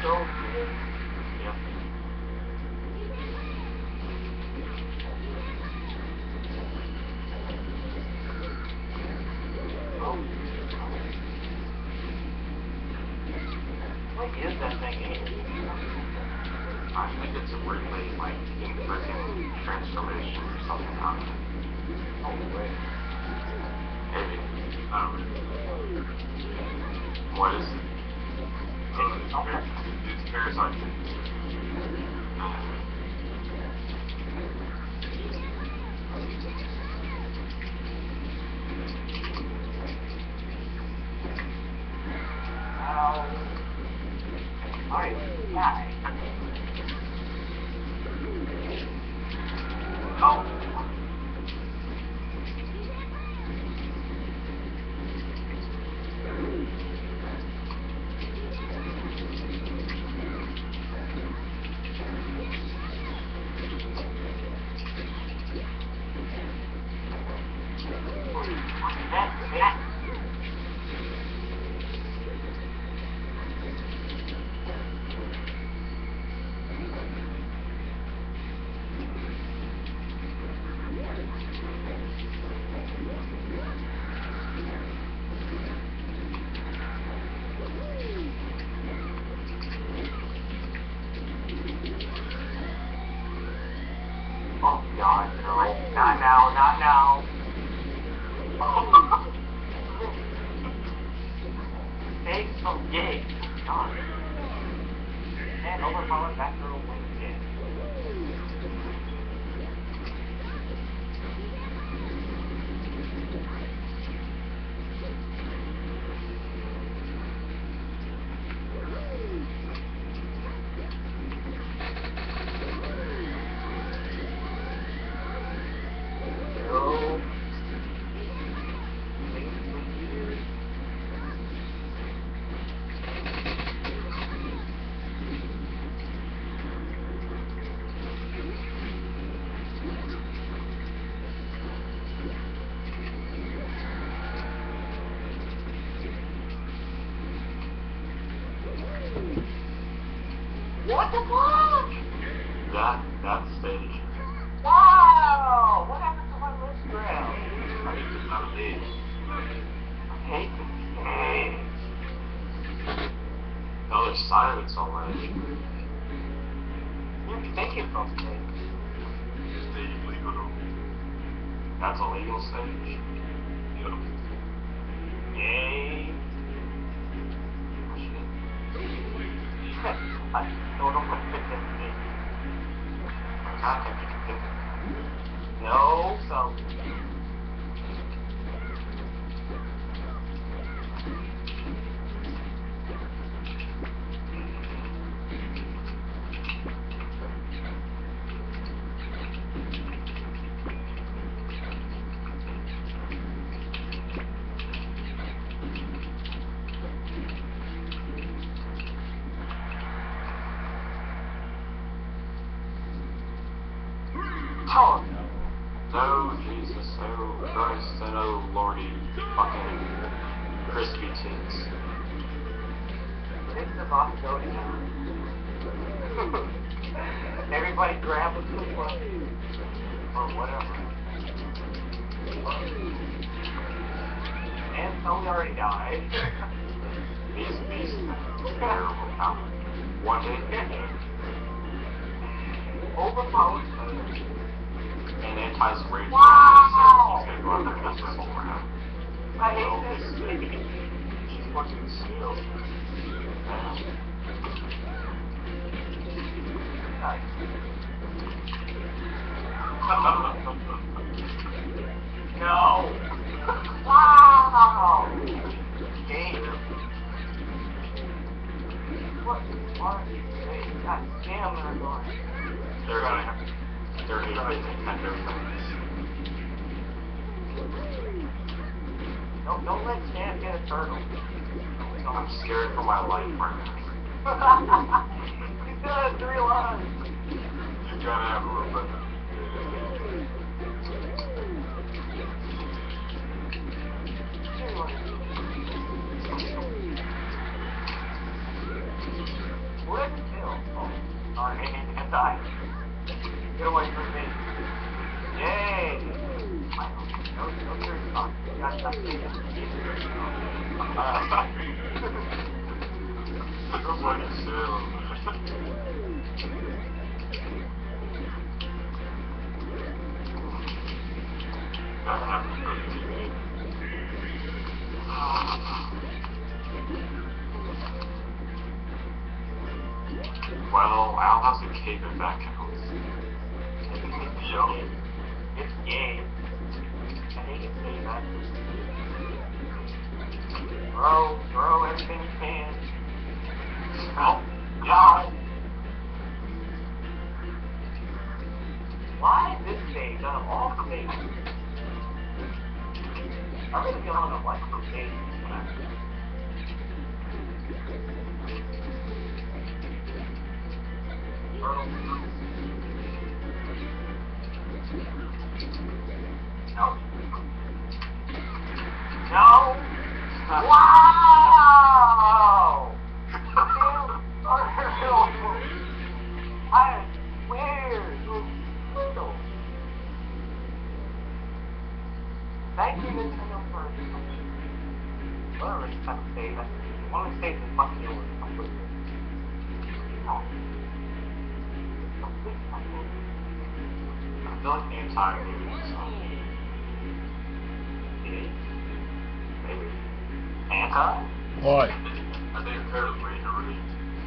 so good. Yep. Oh. What is that thing anyway? I think it's a relay, like, in freaking transformation or something on it. Oh, wait. Maybe. I don't know. What is it? Uh, Okay. it's parasite. Ow. Alright, guy. Oh. That, that. Oh God, no. Not now, not now. Take some gig. God. And overpowered that little wing again. No. What the fuck? That, that stage. Wow! What happened to my list grab? I think it's not a stage. I hate this game. No, there's silence already. You think it's okay? Stage legal though. That's a legal stage. Yep. Yay. Oh, shit. I don't know what to think. God, can you think No, so. Oh no. Oh, Jesus, oh, Christ, and oh, Lordy, fucking crispy tits. It's about to go down. Everybody grab a good one. Or whatever. And Sully already died. These, these, terrible power. One hit, Overpowered. and anti-spray. Wow! He's gonna go out there and mess this whole round. I hate this. She's fucking still. Nice. No! Wow! Game. What are you saying? God damn, they're annoying. They're gonna have, they're gonna be Nintendo fans. Don't, don't let Stan get a turtle. I'm scared for my life right now. He's got three lives. You gotta have a Rebecca. We're What did I just kill? Oh, sorry, anti. Get away from me. Yay! No, no, serious talk. You got to say that. Nobody chill. That happened for the T V. Well, Al has a cape and back counts. Yo. It's gay. I hate it saying that. Throw, throw everything you can. Oh, yeah. Why this stage out of all stages? I really don't know what the stage is when I No. No. Wow. I swear. Thank you, Nintendo, for whatever this type of stage. One of the stages is fucking yours completely. No. Complete fucking. I feel like the entire movie is um, maybe anti? What? I think it's fairly way to read.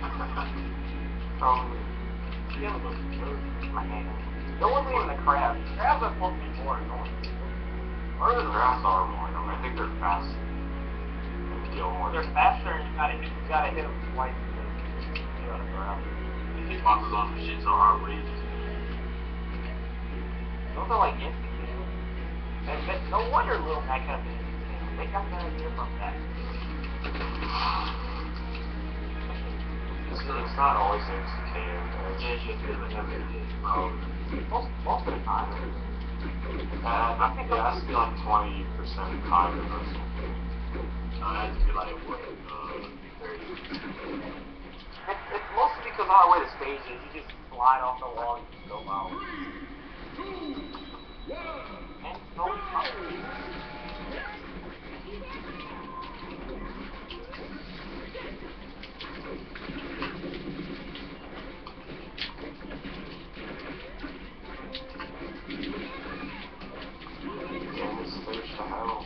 From the other book, my hand. No one's even the crabs. Crabs are supposed to be more annoying. Or the drafts are more annoying. I think they're fast and kill more. They're faster and you gotta hit, you gotta hit them twice to get on the ground. The hitboxes on machines are outrageous. Those are like instant kills. And but no wonder Little Mac has an instant kill. They got that idea from that. It's, it's not always instant K O. Yeah, it's just really have it. Um, Most, most of the time. uh, I think it has to be like twenty percent higher or something. Uh, it has to be like, what, uh, thirty. It's, it's mostly because of how the way the stage is. You just slide off the wall and you just go out. And no fucking. Damn, this stage to hell.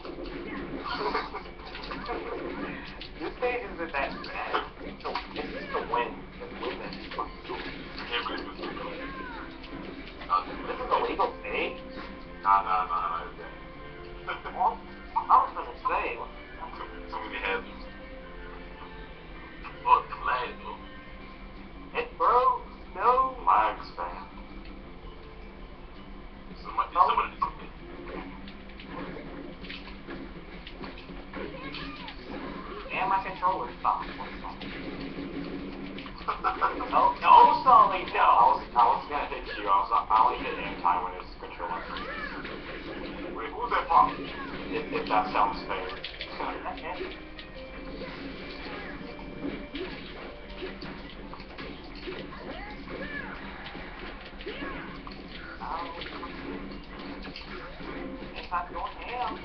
This stage isn't that bad. It's the, it's just the wind. The wind that just fucking cool. I can't believe this is going. This is a legal stage? Nah, nah, nah, okay. Well, I was gonna say. Too many heads. Look, lag, though. It broke. No. Lag span. Somebody, somebody, somebody. And my controller stopped. No, no, Sully, no. I was, I was gonna hit you. I was, I only hit anti when it's controller. Wait, who's that from? If, if that sounds fair. It's not going down.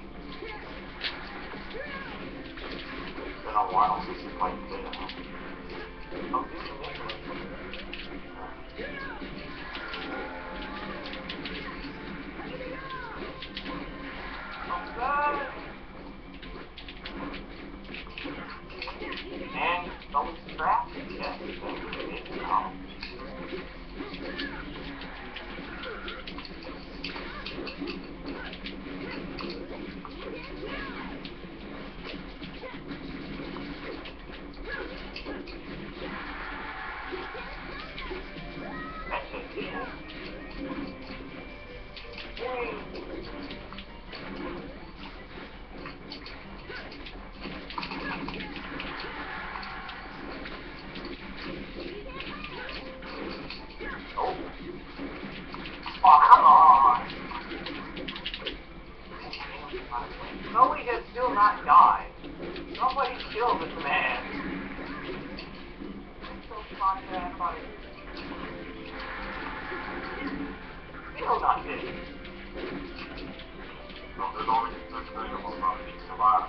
It's been a while since you played Data. Oh, come on! Sully has still not died. Somebody kill this man. I'm so goddamn funny. Still not dead. No, there's only there's really almost not he survived.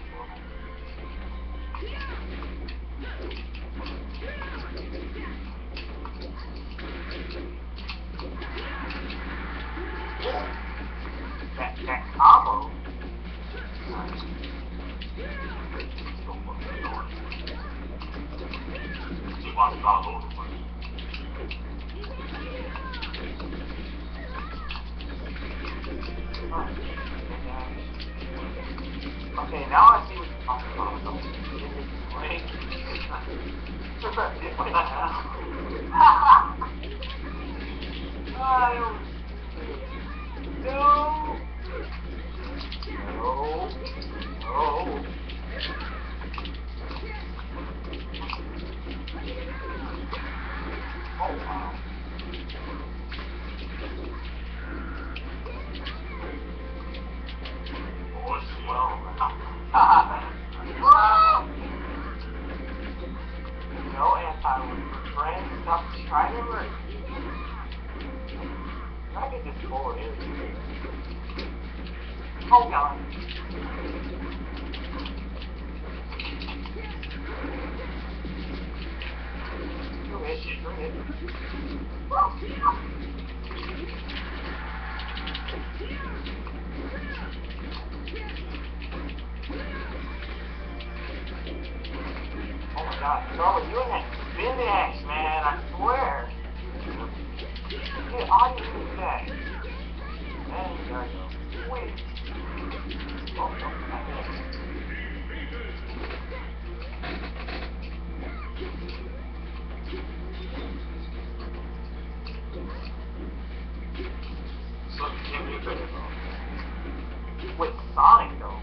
That, that combo. He watched all over the place. Okay, now I see what you're talking about. Wait. What the hell? I don't... No! No. No. Oh, wow. Oh, shit. Well, no anti-wood. Friend, stop trying to work. I get this forward here. Oh god. Go ahead, go ahead. Oh my god, Charlie, you and that spinach, man, I swear. Get on you with that. There you go. Wait. Oh, no, not there. so you can't be a better though. With Sonic, though.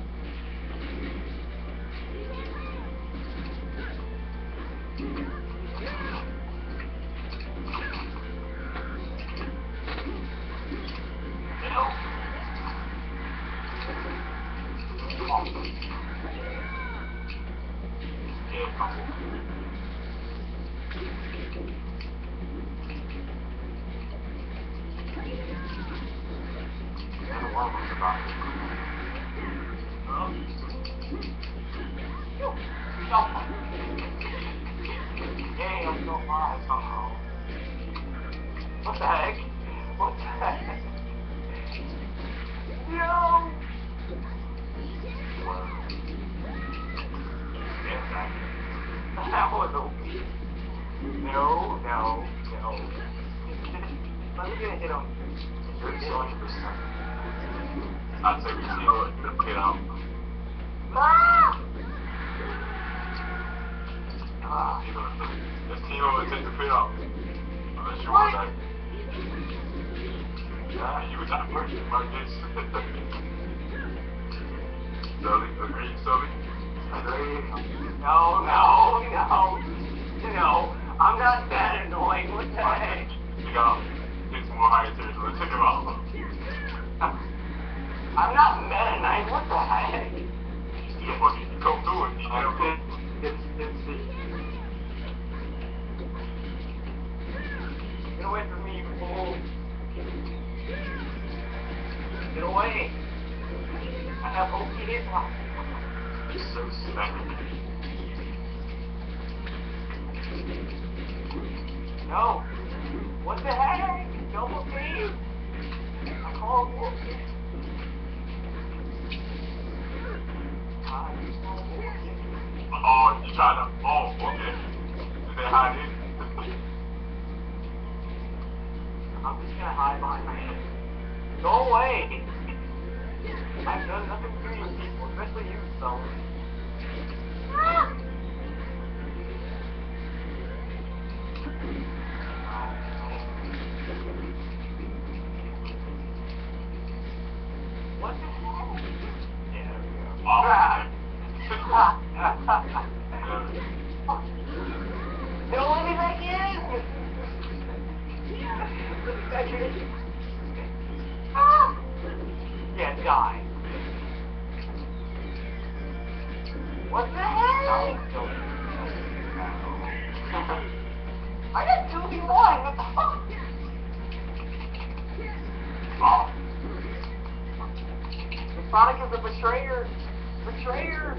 Yay, I'm still alive somehow. What the heck? What the heck? No! That was O P. No, no, no. Let me get a hit on you. You're two hundred percent. I'd say we see what the pit out. Ah! Ah, you're gonna this team over take the pit out. Unless you want that. Yeah, you would not work like this. Sully, agree, Sully? Agree. No, no, no. No, I'm not that annoying. What the heck? You gotta get some more higher tiers. Let's take him out. I'm not Meta Knight. What the heck? You fucking come through it. You know? It's, it's, it's, Get away from me, you fool. Get away. I have O P hit block. You're so snappy. No. What the heck? Double team. I called bullshit. Oh, you tried to. Oh, okay. Did they hide it? I'm just gonna hide behind my head. Go away! I've done nothing to you people, especially you, Sully. What the hell? Yeah, there we go. Oh. Don't let me back in! Let me back in. die. What the hell? I got two v one. What the fuck? Oh. Sonic is a betrayer. Betrayer.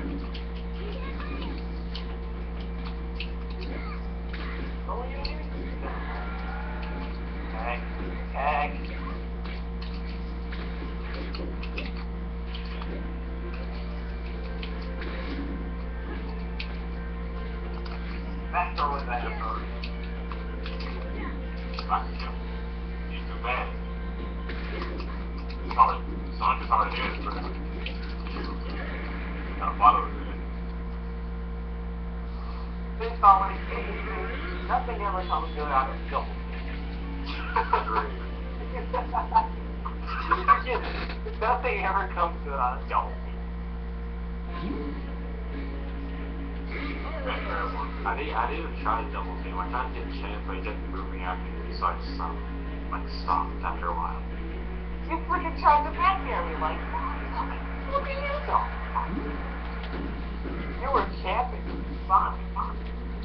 Oh, you don't even tag. Tag. Master was that first. Fuck you. He's too bad. It's hard. Sonic is hard to hit, but gotta follow it. This always nothing ever comes good out of double. Nothing ever comes good out of double. I didn't, I didn't even try to double team. I tried to get a chance, but he kept moving after me, so I just stopped. Like, stopped after a while. You freaking tried to backfire me, like, look at you go. You were champion. Fine, fine.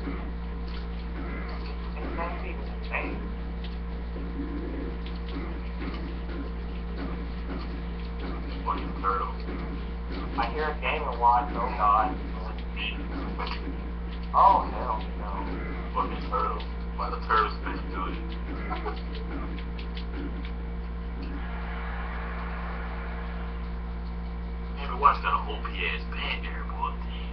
And that's even insane. Fucking turtle. I hear a game and watch, oh god. Oh hell no. Fucking turtle. Why the turtle's bitch doing it? Hey, watch got a O P ass band there, boy.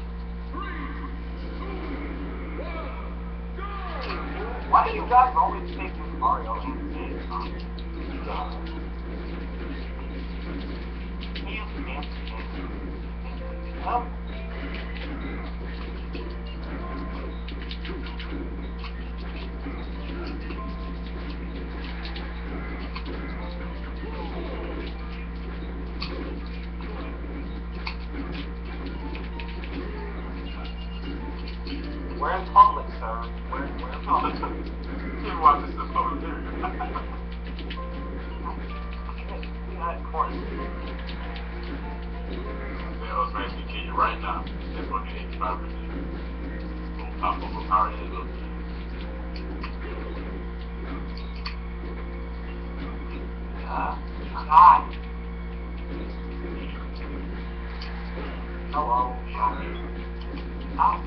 Why do you guys always think this Mario and Sonic? Um, we're in public, sir. We're, we're in public. You watch this stuff over there. Yeah, of course. I was trying to kill you right now. That's fucking eighty-five percent. Little top over power is up. Uh, hi. Hello, Sean. Oh.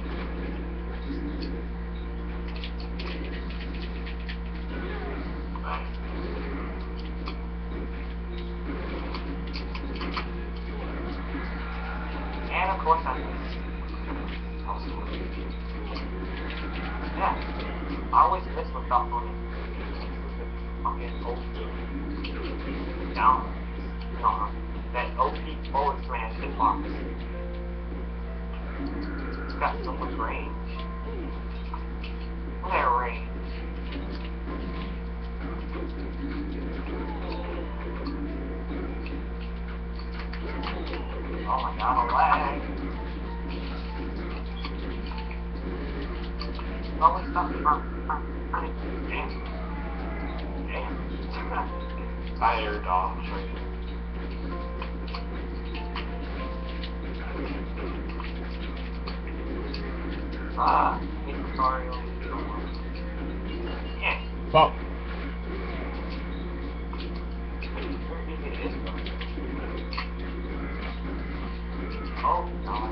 And of course I miss. Yeah. I always miss without doing fucking O P. Down. No, that O P forward smash hitbox. It's got so much range. Look at that range. Oh my god, a lag. Always stuff from damn. Damn. Fire dog. Ah, it's Mario. Yeah. Fuck. Where is it? Oh, God.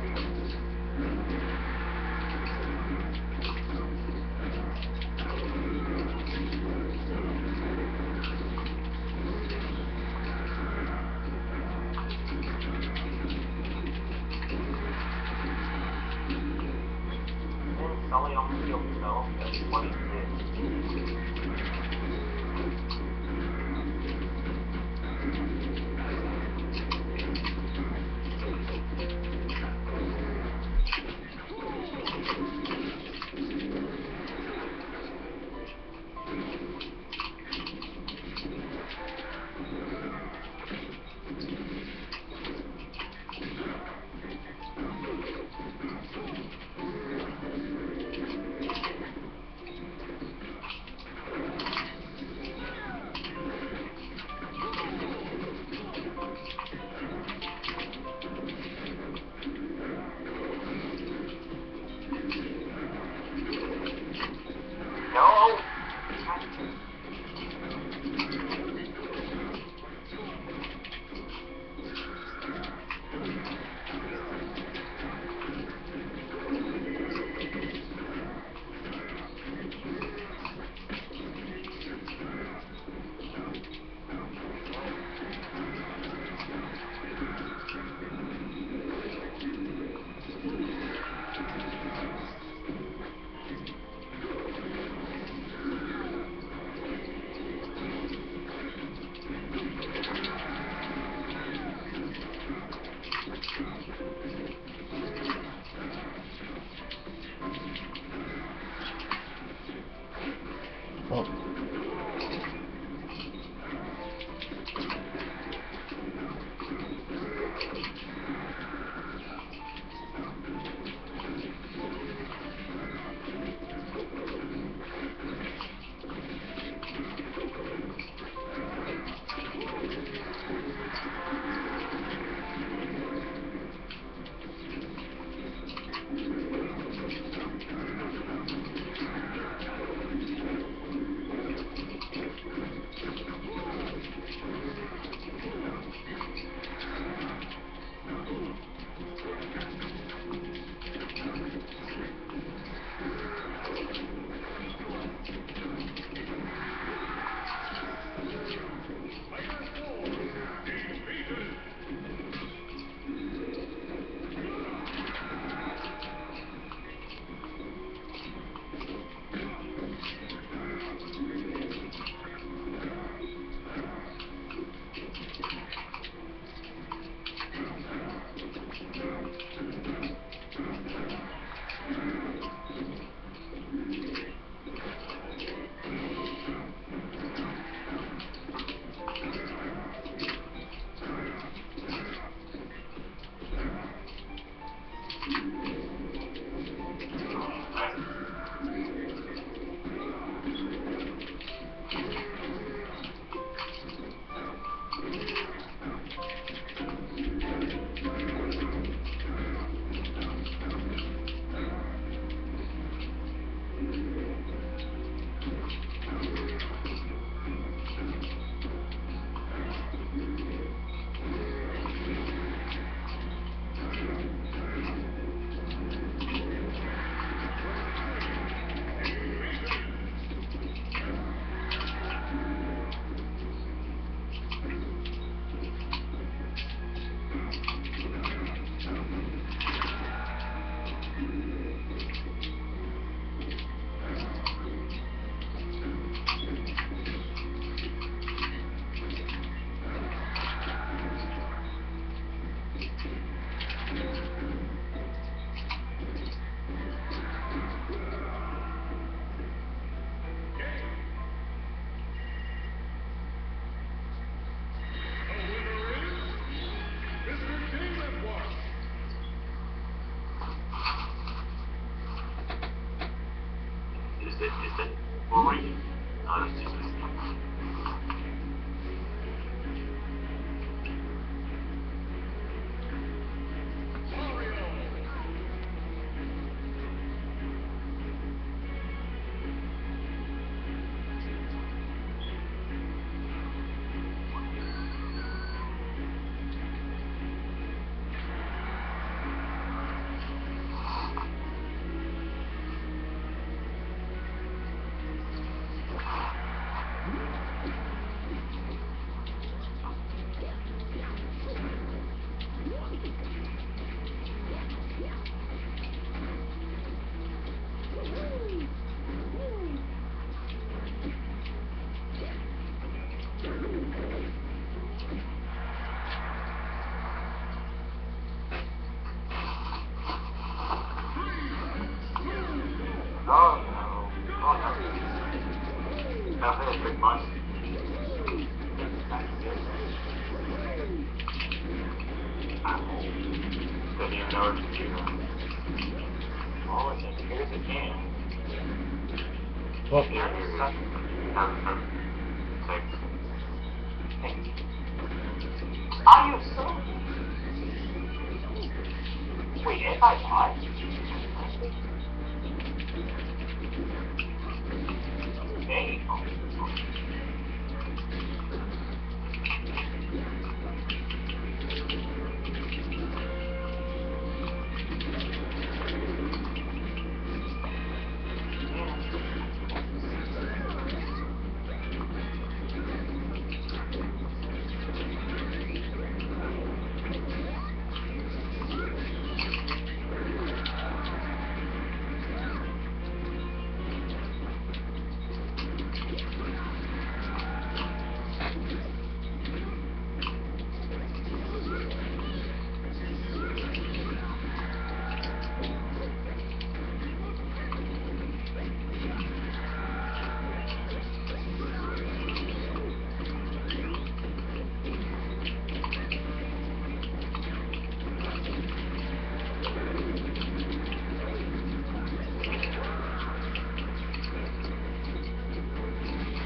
Sully almost killed himself. That's what he did. Oh! Well, Is it, is it, or were you, no, it's just, oh no, oh no, that was a big money. Didn't even know it was you. Oh, it's a, here's a can. well, Here, here, here. Have, have, take. Are you so? Wait, if I die?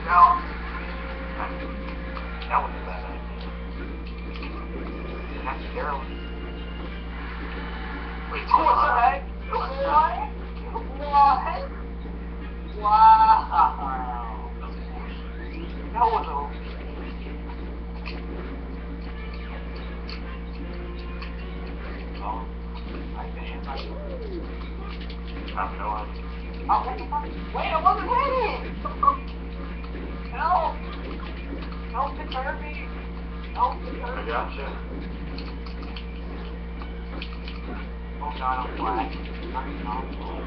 No. That was a bad idea. That's careless. Wait, What the heck? What? What? Wow. That was a... Oh, I can't. I have no idea. Oh, what the fuck? Wait, I wasn't hitting! Help! Help the Kirby! Help the Kirby! I gotcha. Oh god, I'm black. I'm not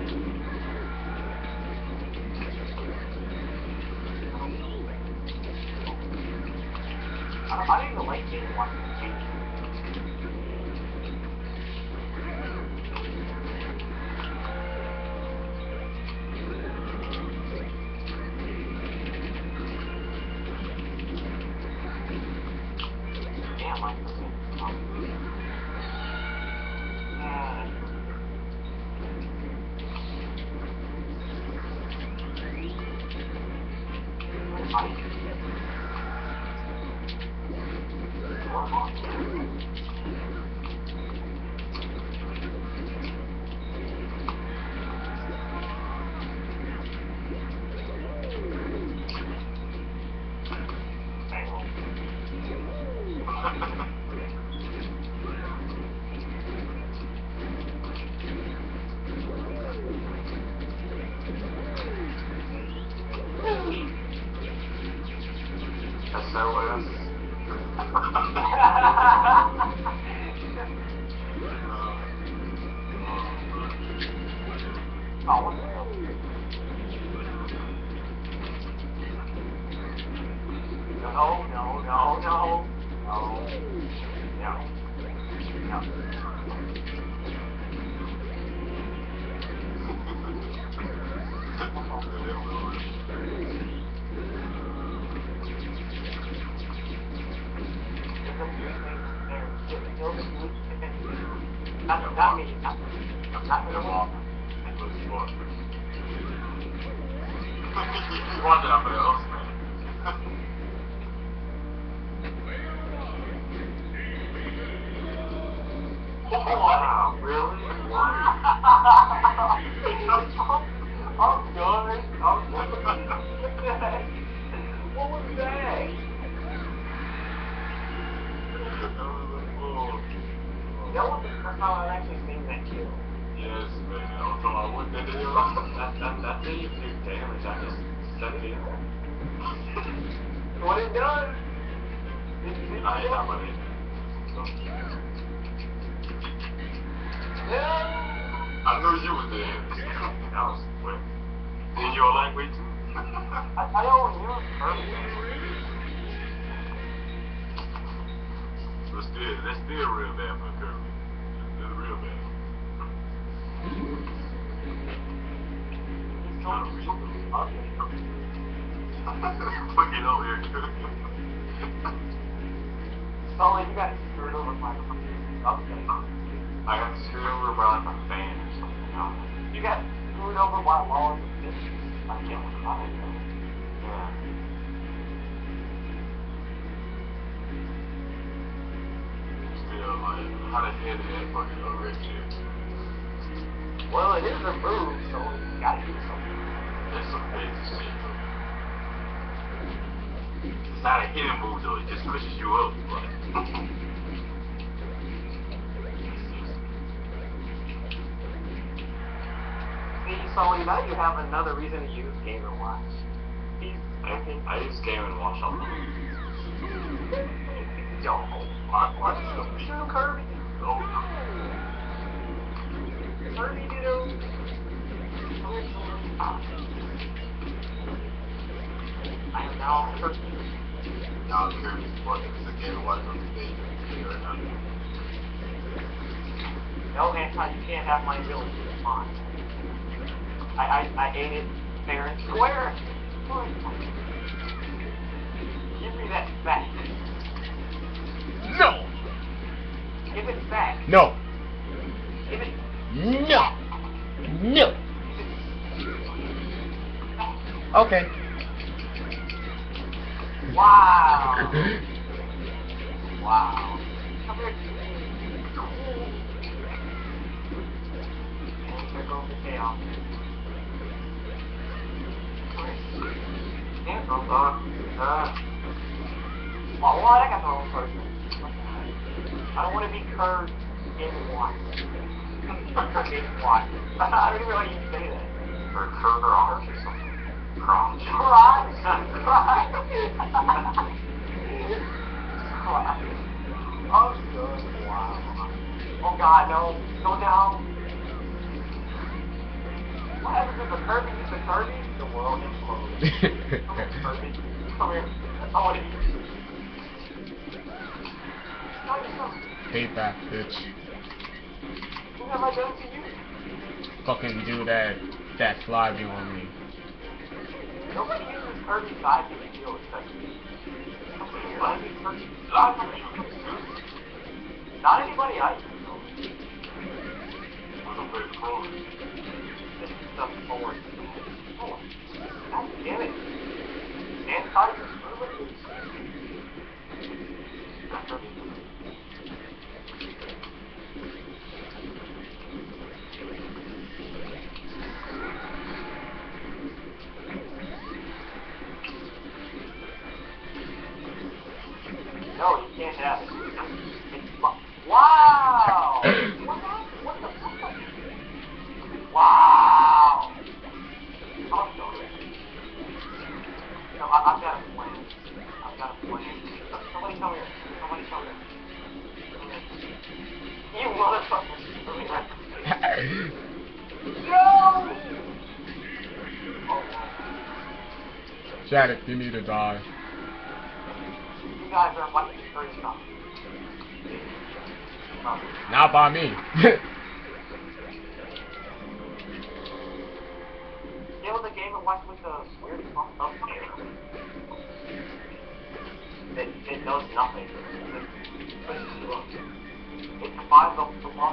I don't, I don't even like being one of the games. Damn, I'm looking. Oh. S O S. Oh, what the hell? No, no, no, no. No. No. No. Not, not me. Not, not me. It was fun. You wanted that for the host, man. Wow, really? What? I'm good. I'm good. What was that? That was the first time I've actually seen that kill. Yes, man. I was talking about what that is. That, that, that thing you do damage. I just set it in there. What it does? It, it, I ain't not money. Yeah. I knew you was there. That was quick. In your language? I, I don't use perfect. But still, that's still real bad for Kirby. That's real bad. He's trying to be ugly. Fuck it over here, Kirby. Sully, you got screwed over by okay. I got screwed over by like a fan or something. No. You got screwed over by laws of physics. I can't recall it. Yeah. Still, like, how the hell did that fucking already shit? Well, it is a move, so you gotta do something. That's some crazy shit, though. It's not a hidden move, though. It just pushes you up, but... See, Sully, now you have another reason to use Game and Watch. He's, I think I use Game and Watch all the time. don't. Watch, watch the beat. Shoot Kirby. Oh, Kirby, you know. I am now Kirby. y'all Kirby's fucking the Game and Watch on the stage. Right now. No, Anton, you can't have my ability. It's mine. I, I, I ate it fair and square. Give me that back. No! Give it back. No! Give it No! No! Okay. Wow. Wow. Come here. And there goes the chaos. Come here. Damn, bro. Uh, uh. Oh, what? I got the wrong person. I don't want to be cursed in what? In what? I don't even know how you say that. Or curve or arch or something. Crotch. Crotch. Crotch. Crotch. Oh, good. Wow. Oh, God, no. Go down. What happens if the Kirby is the Kirby? The world implodes. Come here, Kirby. Come here. I want to eat you. No, you don't. Payback, bitch. What have I done to you? Fucking do that, that slide view on me. Nobody uses Kirby side to deal with that. Not anybody I know. What's up with the crawler? This is the forward. Oh, God damn it. Stand tight. No, you can't have it. It's wow! What happened? What the fuck? Wow! I'll show you. No, I, I've got a plan. I've got a plan. Somebody come here. Somebody come here. You motherfucker. No! Oh, Shattuck, you need to die. you guys are like thirty stuff. Not by me. You know the game and watch with the weird fuck up here? It, it does nothing. It, it defies the, the law.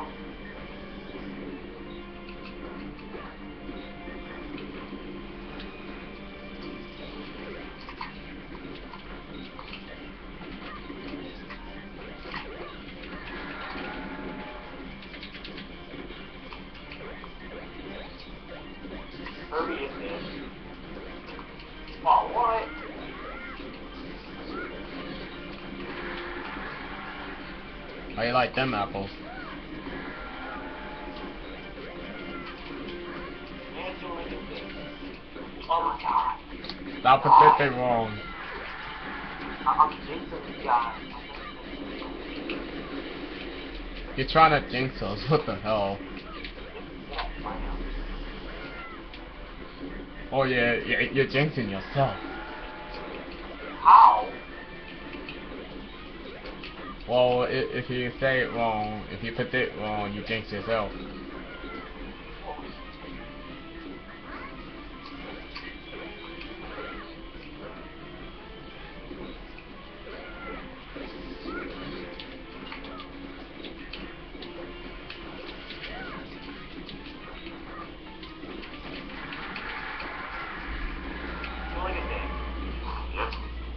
Kirby is dead. Oh, what? How you like them apples? Oh my god. Stop it, they wrong. I'm jinxing these guys. You're trying to jinx us, what the hell? Oh yeah, you're, you're jinxing yourself. How? Well, if, if you say it wrong, if you put it wrong, you jinx yourself. Look at that. Yep.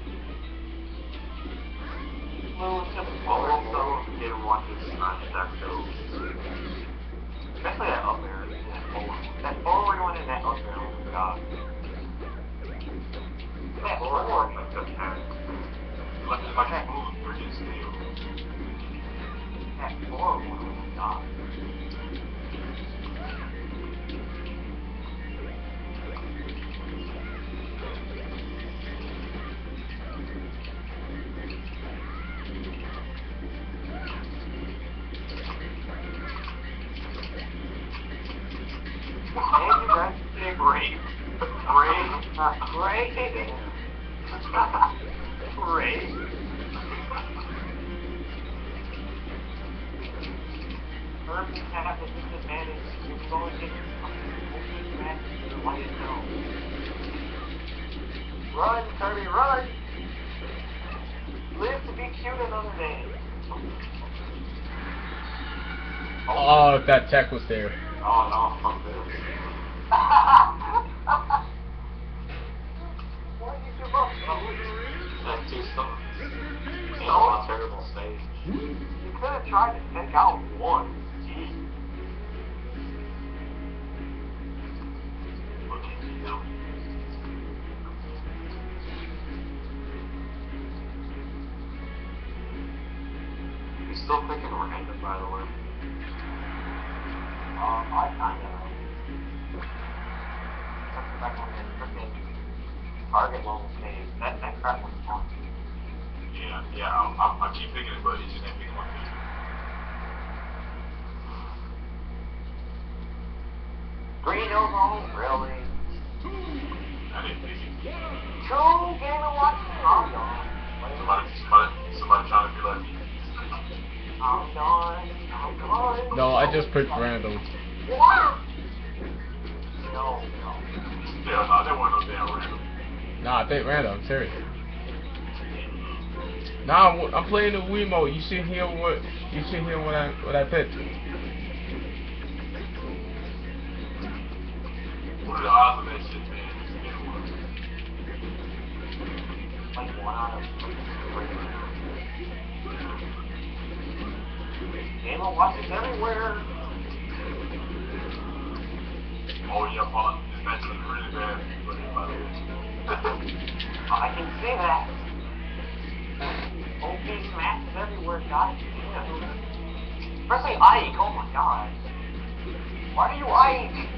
Move to the Well, floor. also, didn't want to smash that though. Especially that up air. That forward. That forward one and that up air. Oh my god. That Or forward. like the cat. Like, if I can't move, you're just still. That forward one. Oh my god. And you guys say great. Great. Great. Great. Kirby has a disadvantage. You're going to get disadvantage to let it know. Run, Kirby, run! Live to be cute another day. Oh, if that tech was there. Oh no, fuck this. Why did you give up? That still, still on a terrible stage. You could have tried to take out one. Jeez. What can you do? He's still picking random, by the way. Um, I kind of. That's back on the freaking target level stage. That, that crap was fun. Yeah, yeah, I, I, I keep picking it, but it's just ain't picking one thing. Three no zone? Really? I didn't pick it. Two game and watch? I'm done. Somebody, somebody, somebody trying to be like me. I'm done. I'm done. No, I just picked random. What? No, no. Hell no, that wasn't no damn random. Nah, I think random. I'm serious. Nah, I'm, I'm playing the Wii mode. You should hear what you should hear what I what I picked. What are the odds of that shit, man? It's been one. Like one out of three. Game of watches everywhere. Oh yeah, Paul, this match is really bad. But by the way. I can see that. O P matches everywhere, guys. Yeah. Especially Ike. Oh my god. Why do you Ike?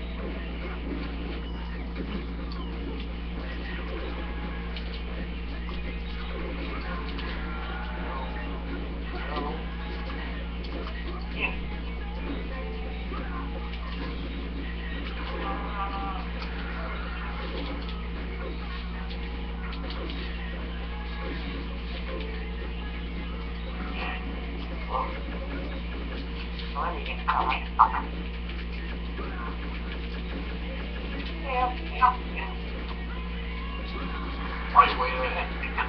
Right way ahead.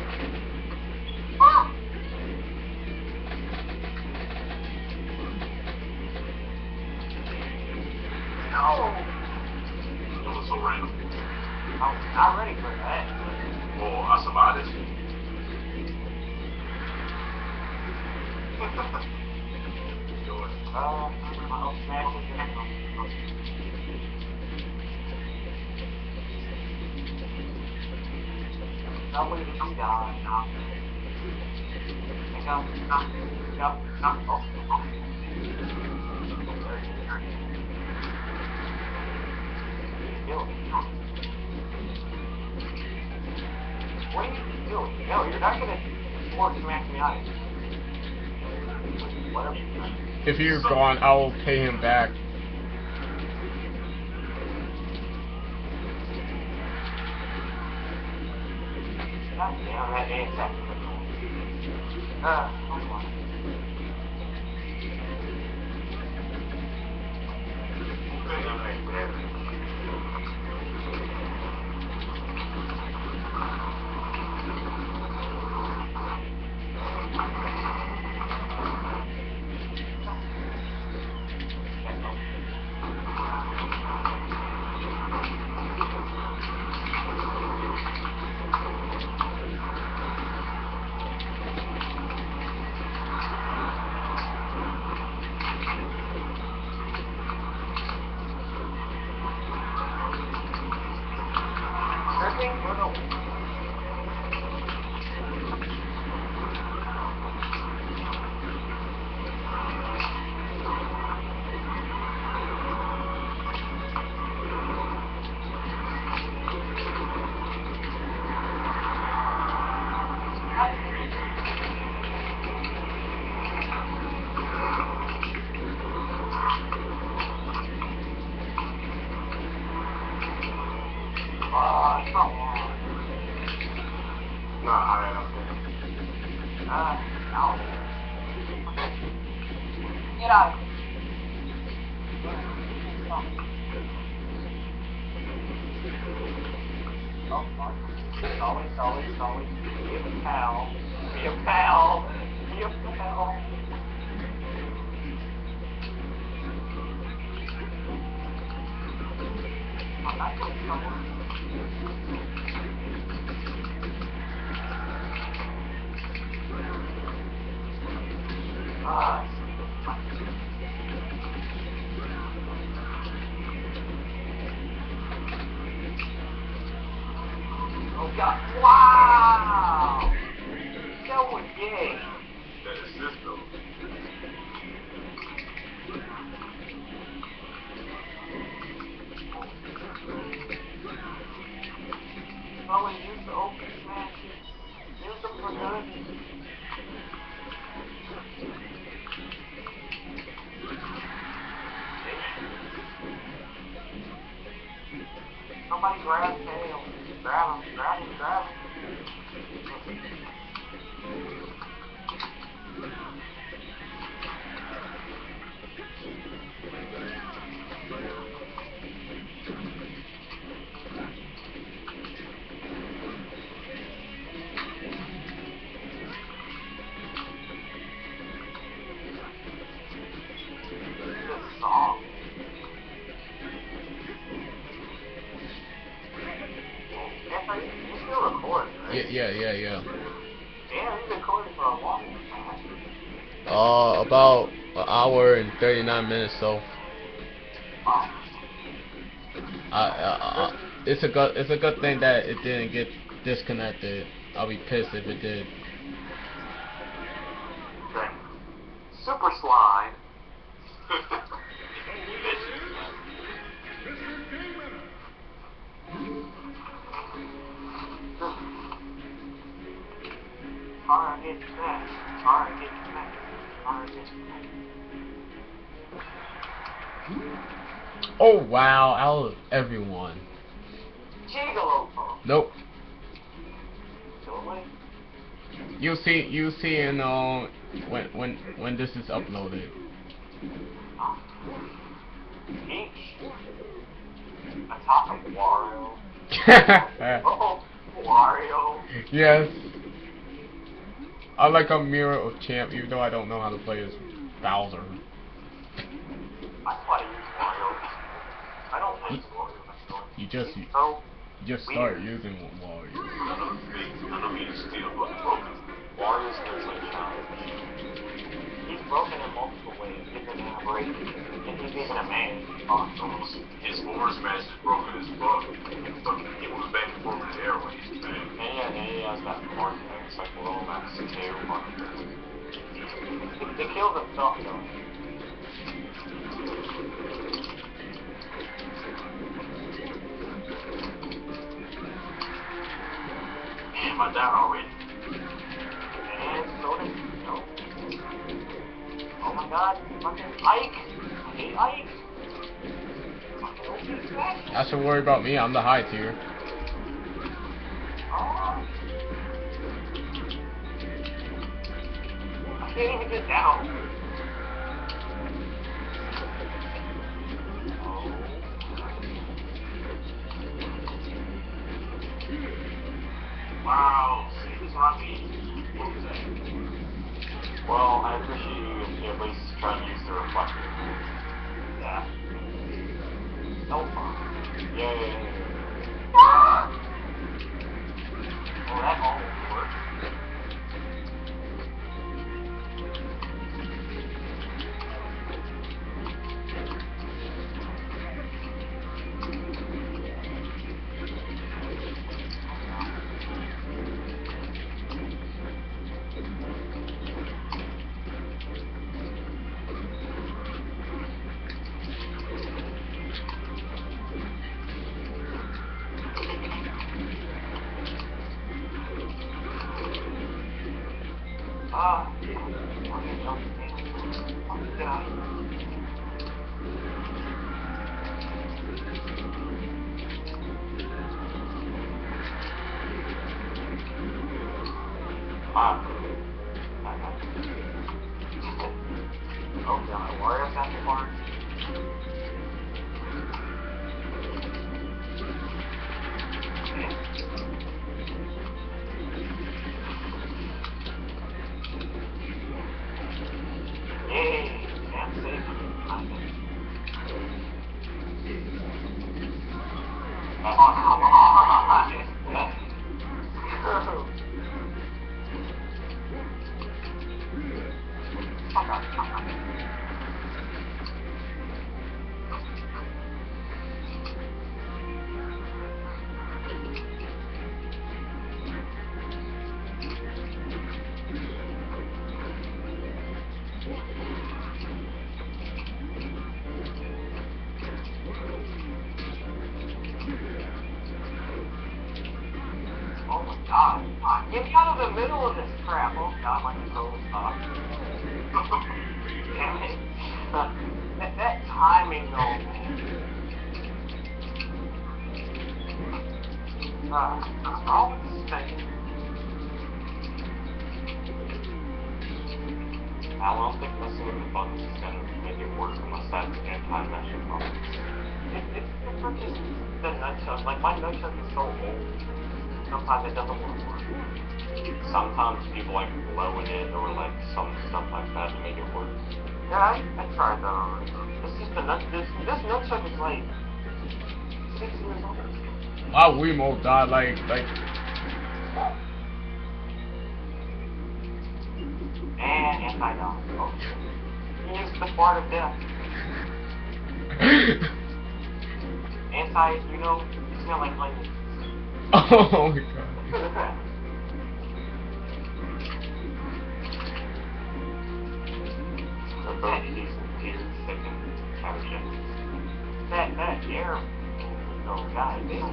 No! It was so random. I'm not ready for that. Oh, I survived this. Do it. Uh, I'll smash it down. Nobody can die. Go. Go. No. Oh. What are you doing? No, you're not gonna force smack me out of here. Whatever you're doing. If you're gone, I will pay him back. God damn, that ain't exactly what you want. Uh, hold on. Get out of here. Oh, Sully, Sully, Sully. Be a pal. Be a pal. Be a pal. I'm not going to Uh, oh god. Wow! That was gay. That assist though. Oh, and use the open smashes. Use them for good. Somebody grab tail. Grab him, grab him, grab him. This song. Yes, I, you still recording, right? Yeah, yeah, yeah, yeah. Yeah, you've been recording for a long time. Uh, about an hour and thirty-nine minutes. So, Oh. I, I, I, it's a good, it's a good thing that it didn't get disconnected. I'll be pissed if it did. Okay. Super slide. Alright, get smacked. Alright, get smacked. Alright, get smacked. Oh wow, out of everyone. Gigolo pump. Nope. Totally. You see, you see, in uh, when when when this is uploaded. Oh. Peach. Attack of Wario. Oh, Wario. Yes. I like a mirror of champ, even though I don't know how to play as Bowser. I play use Wario. I don't play as Wario myself. You just He's you, so you just start weird. using Wario. I don't think, I don't mean still fucking broken. Wario's no sunshine. He's broken in multiple ways. Different aberrations. And he's even a man. Awesome. His forward smash is broken as fuck. Fucking, he was back and forth in the airways, man. And yeah, and he has that part there. It's like a little max tail part there. He, he kills himself though. Damn, I died already. And so did no. Oh my god, fucking Ike! I hate Ike! Fucking open smash! I should worry about me. I'm the high tier. Oh. I can't even get down. Oh. Wow, see, this is what I mean. What was that? Well, I appreciate you at least trying to use the reflector. Yeah. No fun. Yeah, yeah, yeah, yeah. Ah! Well, that almost worked. Ah, yeah. Okay, jump. Get out of here. Ah. Oh god, Wario's got the part. Yay, can't save nothing. Oh, come on! Fucking Oh my god. Get me out of the middle of this crap. Oh god, my controller's stuck. Damn it. that, that timing though, man. Uh, what's wrong with this thing? I don't think messing with the buttons is gonna make it work unless that's anti-meshing buttons. It, it's different just the nunchuck. Like, my nunchuck is so old. Sometimes it doesn't want to work. Sometimes people like blowing it or like some stuff like that to make it work. Yeah, I, I tried that already. It's just the nut. This this nunchuck is like six years old. My Wiimote died like like. And anti-dom. Oh, he used the fart of death. Anti, you know, you smell like onions. Oh my god. Those decent tears, second caption. that that air. Oh god damn.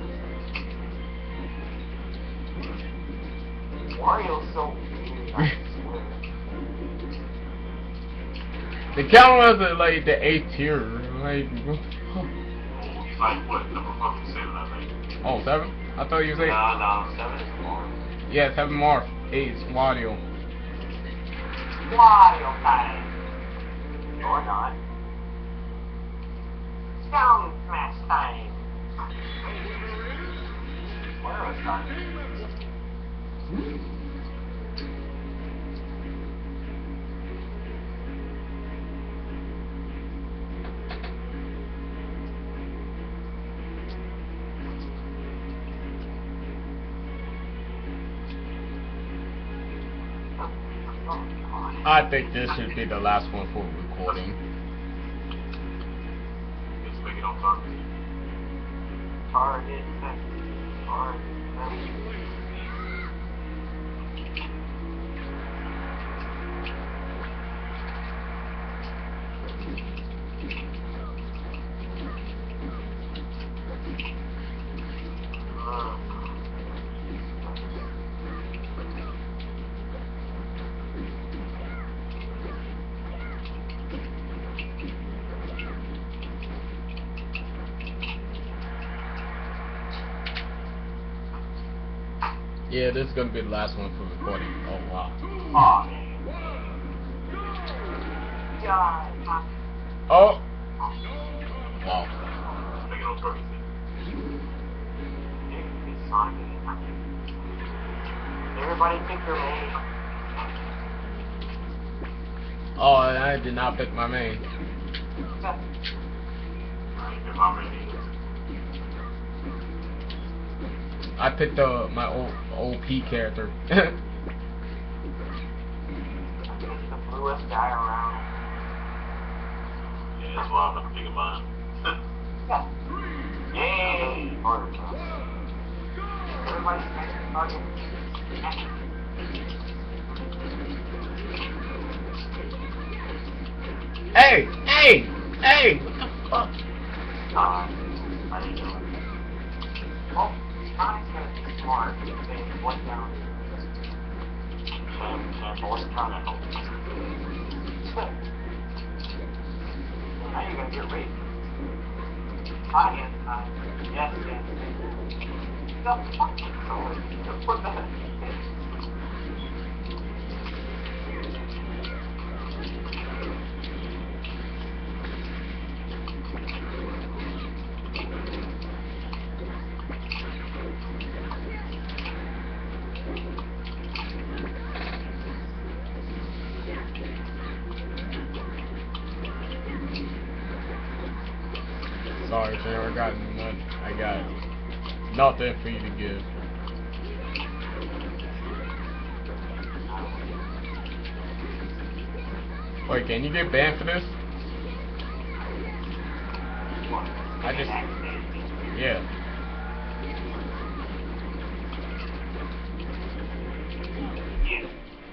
Wario's so weird. I swear. The camera was at like the eighth tier. Like. He's like, what, number fucking seven, I think. Oh, seven? I thought you said. No, no, seven is more. Yeah, seven more. Eight is Wario. Wario time. Or not. Sound smash time. Wario time. I think this should be the last one for recording. Let's make it on target. Target. Target. Yeah, this is gonna be the last one for recording. Oh wow. Aw, man. God. Oh. Wow. Let's make it on target. It's Sonic. Everybody pick your main. Oh, I did not pick my main. If I'm ready. I picked uh, my old O P character. I picked the bluest guy around. Yeah, that's why I'm not picking mine. Yay! Harder time. Everybody smash the target. Hey! Hey! Hey! What the fuck? Uh, I didn't know. Oh, Sonic's gonna be smart. Saying what down. Sam, Sam, what's trying to help? Now you're gonna get raped. Hi, Anti. Yes, yes. The fucking sword. What the heck? Sorry, sir. I got none. I got nothing for you to give. Wait, can you get banned for this? What? I just... Yeah. Yeah.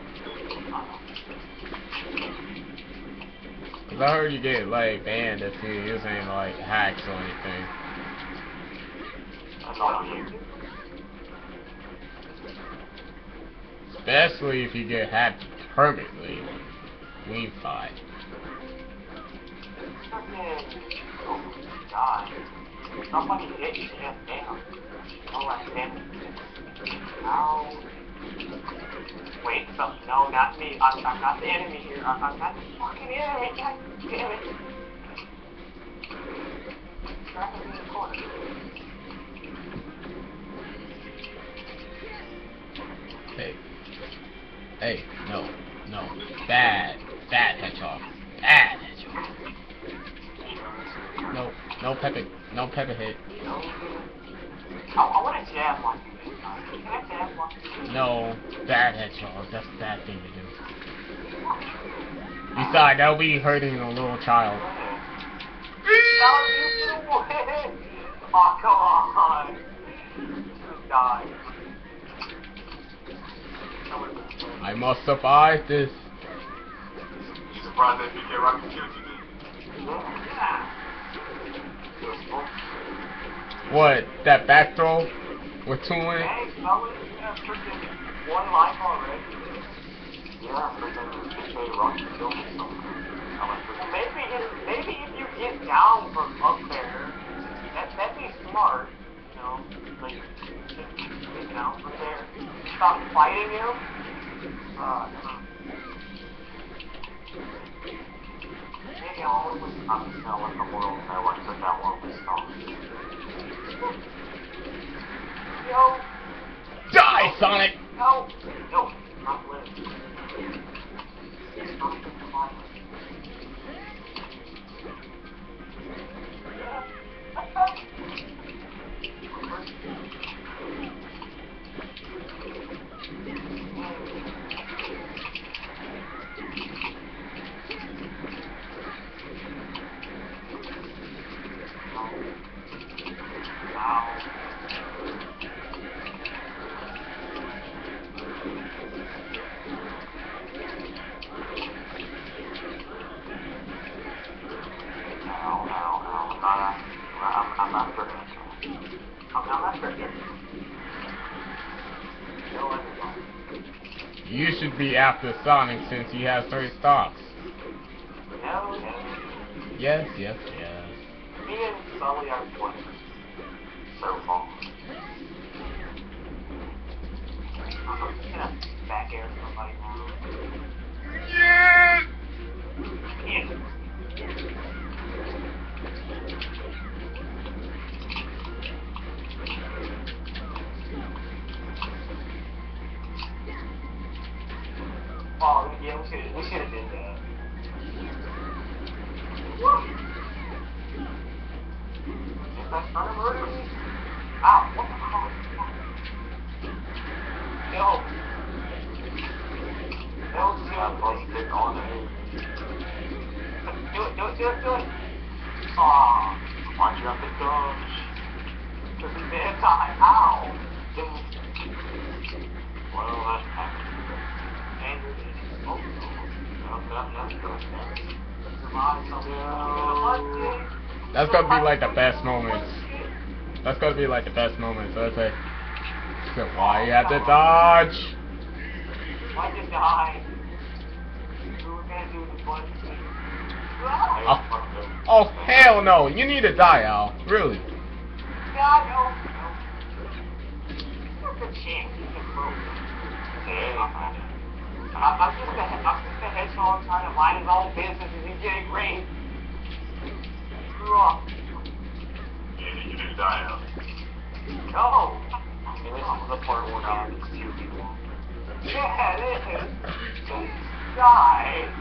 Cause I heard you get like banned if you're using like hacks or anything. That's all you. Especially if you get hacked permanently. We fine. Oh my god. Somebody hit me just down. Oh, I damn. Ow. Wait, so, no, not me. I'm, I'm not the enemy here. I'm, I'm not the fucking enemy. God damn it. Trapping me in the corner. Hey. Hey, no, no. Bad. Bad hedgehog. Bad hedgehog. No, no pepper, no pepper hit. No. I, I want to jab one. Can I jab one? No, bad hedgehog. That's a bad thing to do. Besides, that'll be hurting a little child. Oh, come on. Just die. I must survive this. You surprised that B K Rocky killed you, dude? Yeah. What? That back throw with two in it? Hey, Sully, you have freaking one life already. Yeah, freaking B K Rocky killed me somewhere. Maybe if, maybe if you get down from up there, that, that'd be smart, you know, like, just get down from there, stop fighting him. Uh, maybe I'll always not smell like the world I like took that one with stuff. Yo! Die, Sonic! No! No! Not living. Stop the violence. I'm not sure. I'm not sure. No, You should be after Sonic since he has three stocks. no, no. Yes, yes, yes. Me and Sully are one. So far. I'm just gonna back air somebody now. Yeah! Yeah. Oh, yeah, we should we should have did that. Is that trying to murder me? Ow, what the hell? Yo. Yo, I'm busted on it. Do it, do it, do it, do it. Aw, why'd you have to dodge? Because it's bad time. Ow. Well, that's happened. And you're dead. Oh, no, no, no, no, no. That's gotta be like the best moments. That's gotta be like the best moments. So it's like, so why you have to dodge? Why'd you die? We were gonna do the one thing. Oh, oh hell no! You need to die, Al. Really? God, no. That's a chance. You can move. Okay. I'm, I'm just a, I'm just a hedgehog trying to mind his own business and he's getting raped. Screw off. Yeah, you need to die out. No. I mean, this is the part where now it's two people. Yeah, it is. Die.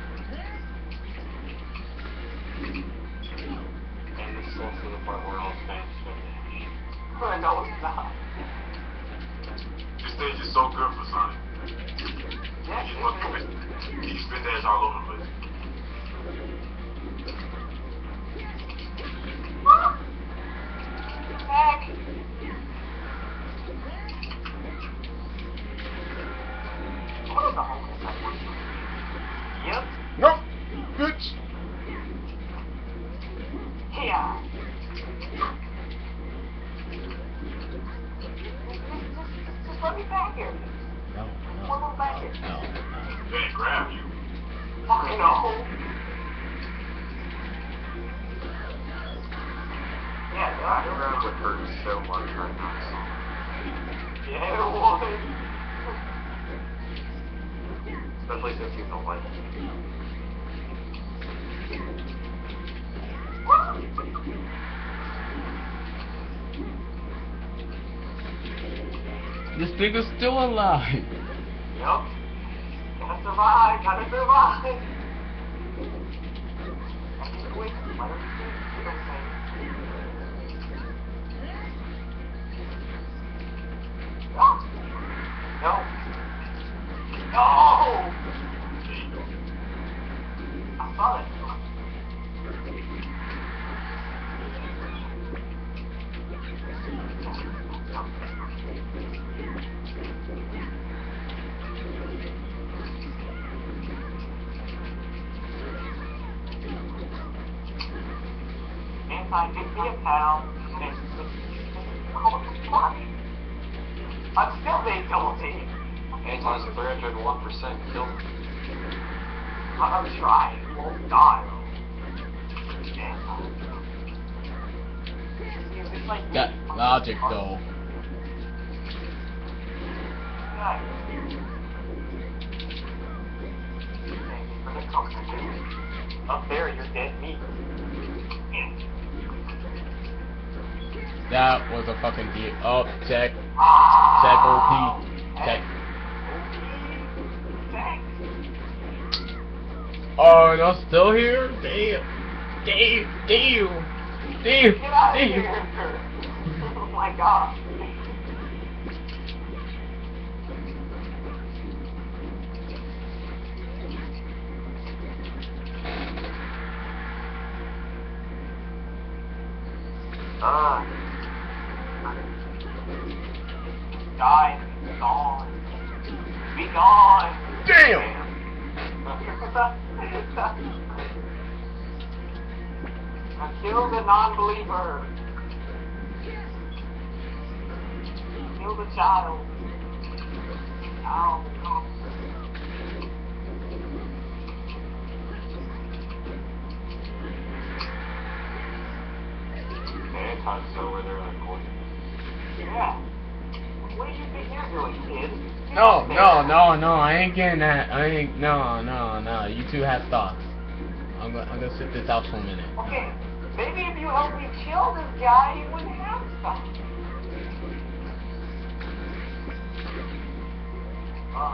And this is also the part where all fans finish. No, it's not. This stage is so good for Sonic. Yeah, He just, he just spit that all over the place. Heck! What is the whole thing? Yep. No, bitch. Yeah. Just let me back here. No, One more back here. no, no. Man, grab you. Fucking no. Yeah, My yeah. ground would hurt so much right now. Yeah, it was. Especially since he's a light. This nigga's still alive. Yup. Gotta survive, gotta survive. Quick, let her see. Don't say. No. No. No! I saw it. Inside, give me a pound. Oh, fuck. I'm still being double teamed. Anton's three hundred one percent kill. I'm trying. You won't die. It's like That logic though. Yeah. For the comfort, dude. Up there, you're dead meat. That was a fucking deal. Oh, check. Ah! Check O P. Check. Oh, no, still here? Damn. Damn. Damn. Damn. Get out of Damn. here! Oh my god. Ah. Die. Be gone. Be gone. Damn. I killed the non-believer. Kill the child. Ow. Anton's over there in the corner. Yeah. What do you think you're doing, kid? Get No, up there. no, no, no, I ain't getting that. I ain't, no, no, no. You two have thoughts. I'm gonna, I'm gonna sit this out for a minute. Okay, maybe if you help me kill this guy, you wouldn't have stuff. Oh,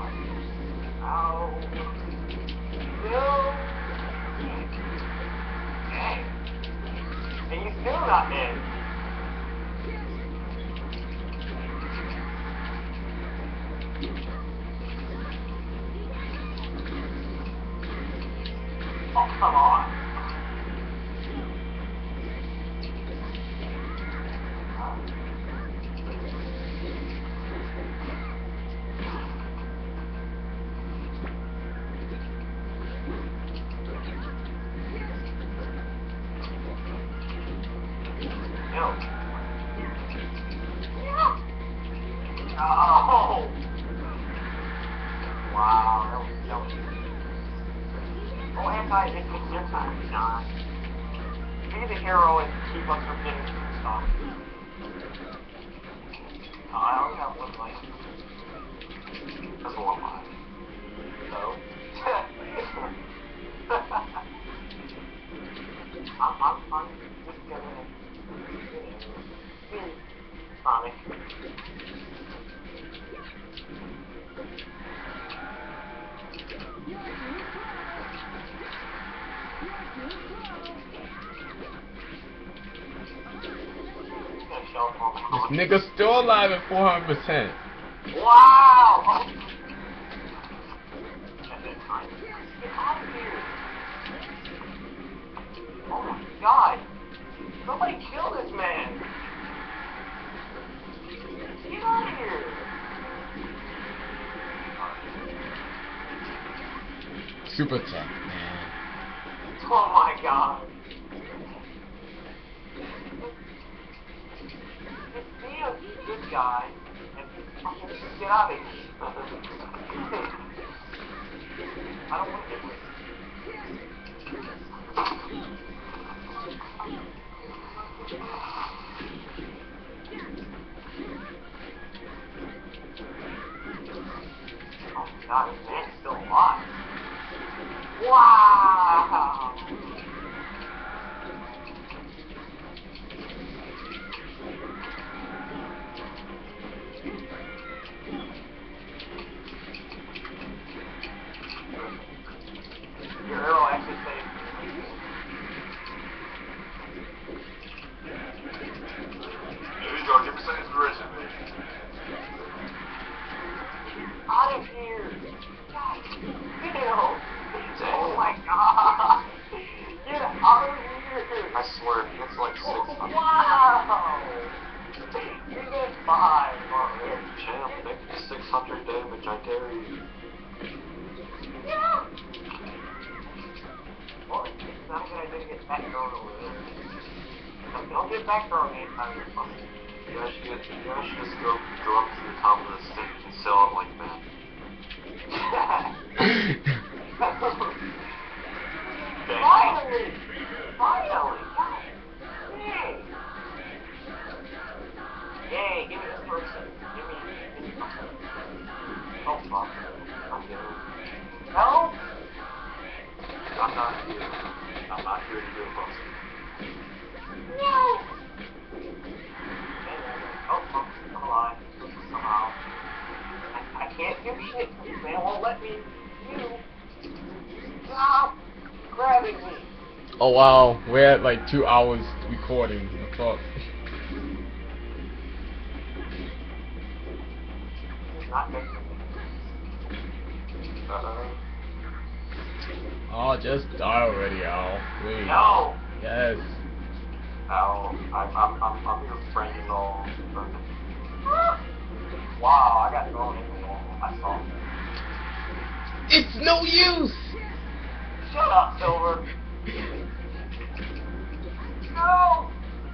ow. No. Dang. And you still not dead. Oh, come on. No. Oh. Wow, that was that was. Oh, anti, it's it's your time, John. Be the hero and keep us from getting stuff. Oh, I only have one life. That's a one line. So. I'm, I'm, I'm just gonna, you know, be Sonic. This nigga's still alive at four hundred percent. Wow! Get out of here. Oh my god! Somebody kill this man! Get out of here! Super attack, man. Oh my god! Just be a good guy and fucking get out of here. I don't want to get with Oh god, this man's still alive. Wow! Your arrow actually saved me. There you go, give me some inspiration, man. Out of here! God, Phil! Oh my god! Get out of here! I swear, it's like six hundred. Wow! You get five, Martin. Champ, make me six hundred damage, I dare you. Yeah! Well, it's not a good idea to get back thrown over there. So don't get back thrown anytime you're fucking. You guys should, get, you guys should just go, go up to the top of the stick and sell it like that. Finally! Finally! God! Yay! Yay, give me this person. Give me, give me something. Oh fuck. I'm good. Help! I'm not here. I'm not here to do a bust. No! Oh fuck, I'm alive. Somehow. I, I can't do shit. This man won't let me do. Stop grabbing me. Oh wow, we're at like two hours recording. The fuck. He's not good for me. Uh-oh. Oh, just die already, Al. Please. No! Yes. Ow. I'm, I'm, I'm, I'm your friend and all. Wow, I got thrown into the wall. I saw him. It's no use! Shut up, Silver! No!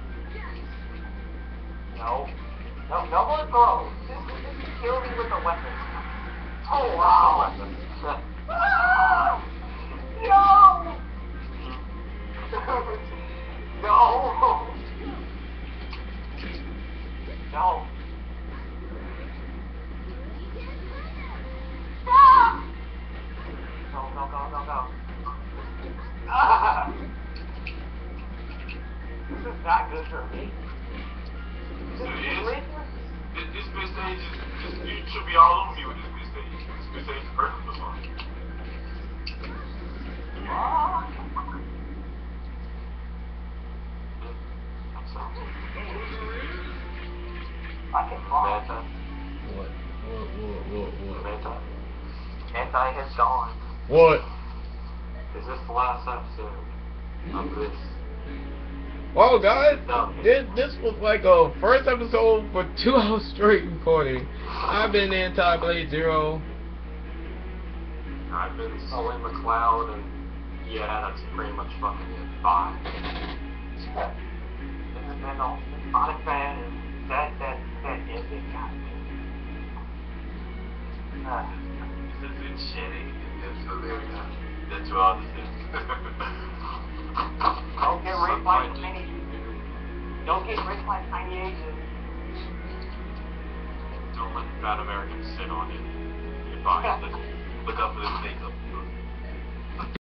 No. No, no more throws. Just, just kill me with a weapon. Oh, wow! Ah! No! No! No! Ah! Go, go, go, go, go. Ah! This is not good for me. This It is is. delicious. This, this bit stage is just, you should be all over me with this bit stage. This bit stage is perfect for fun. Ah! I can fly. Manta. What? What? What? What? What? Manta. Anti has gone. What? Is this the last episode of this? Oh, guys, No. this, this was like a first episode for two hours straight recording. I've been Anti-Blade Zero. I've been Sully McLeod, and yeah, that's pretty much fucking it. Bye. This has been all Sonic fan and that, that, that ending got me. Ah. This is it shitty. That's so there we go. That's all this is. Don't get raped by tiny. Don't get raped by tiny Asians. Don't let fat Americans sit on you. Goodbye. Look, look up for this makeup.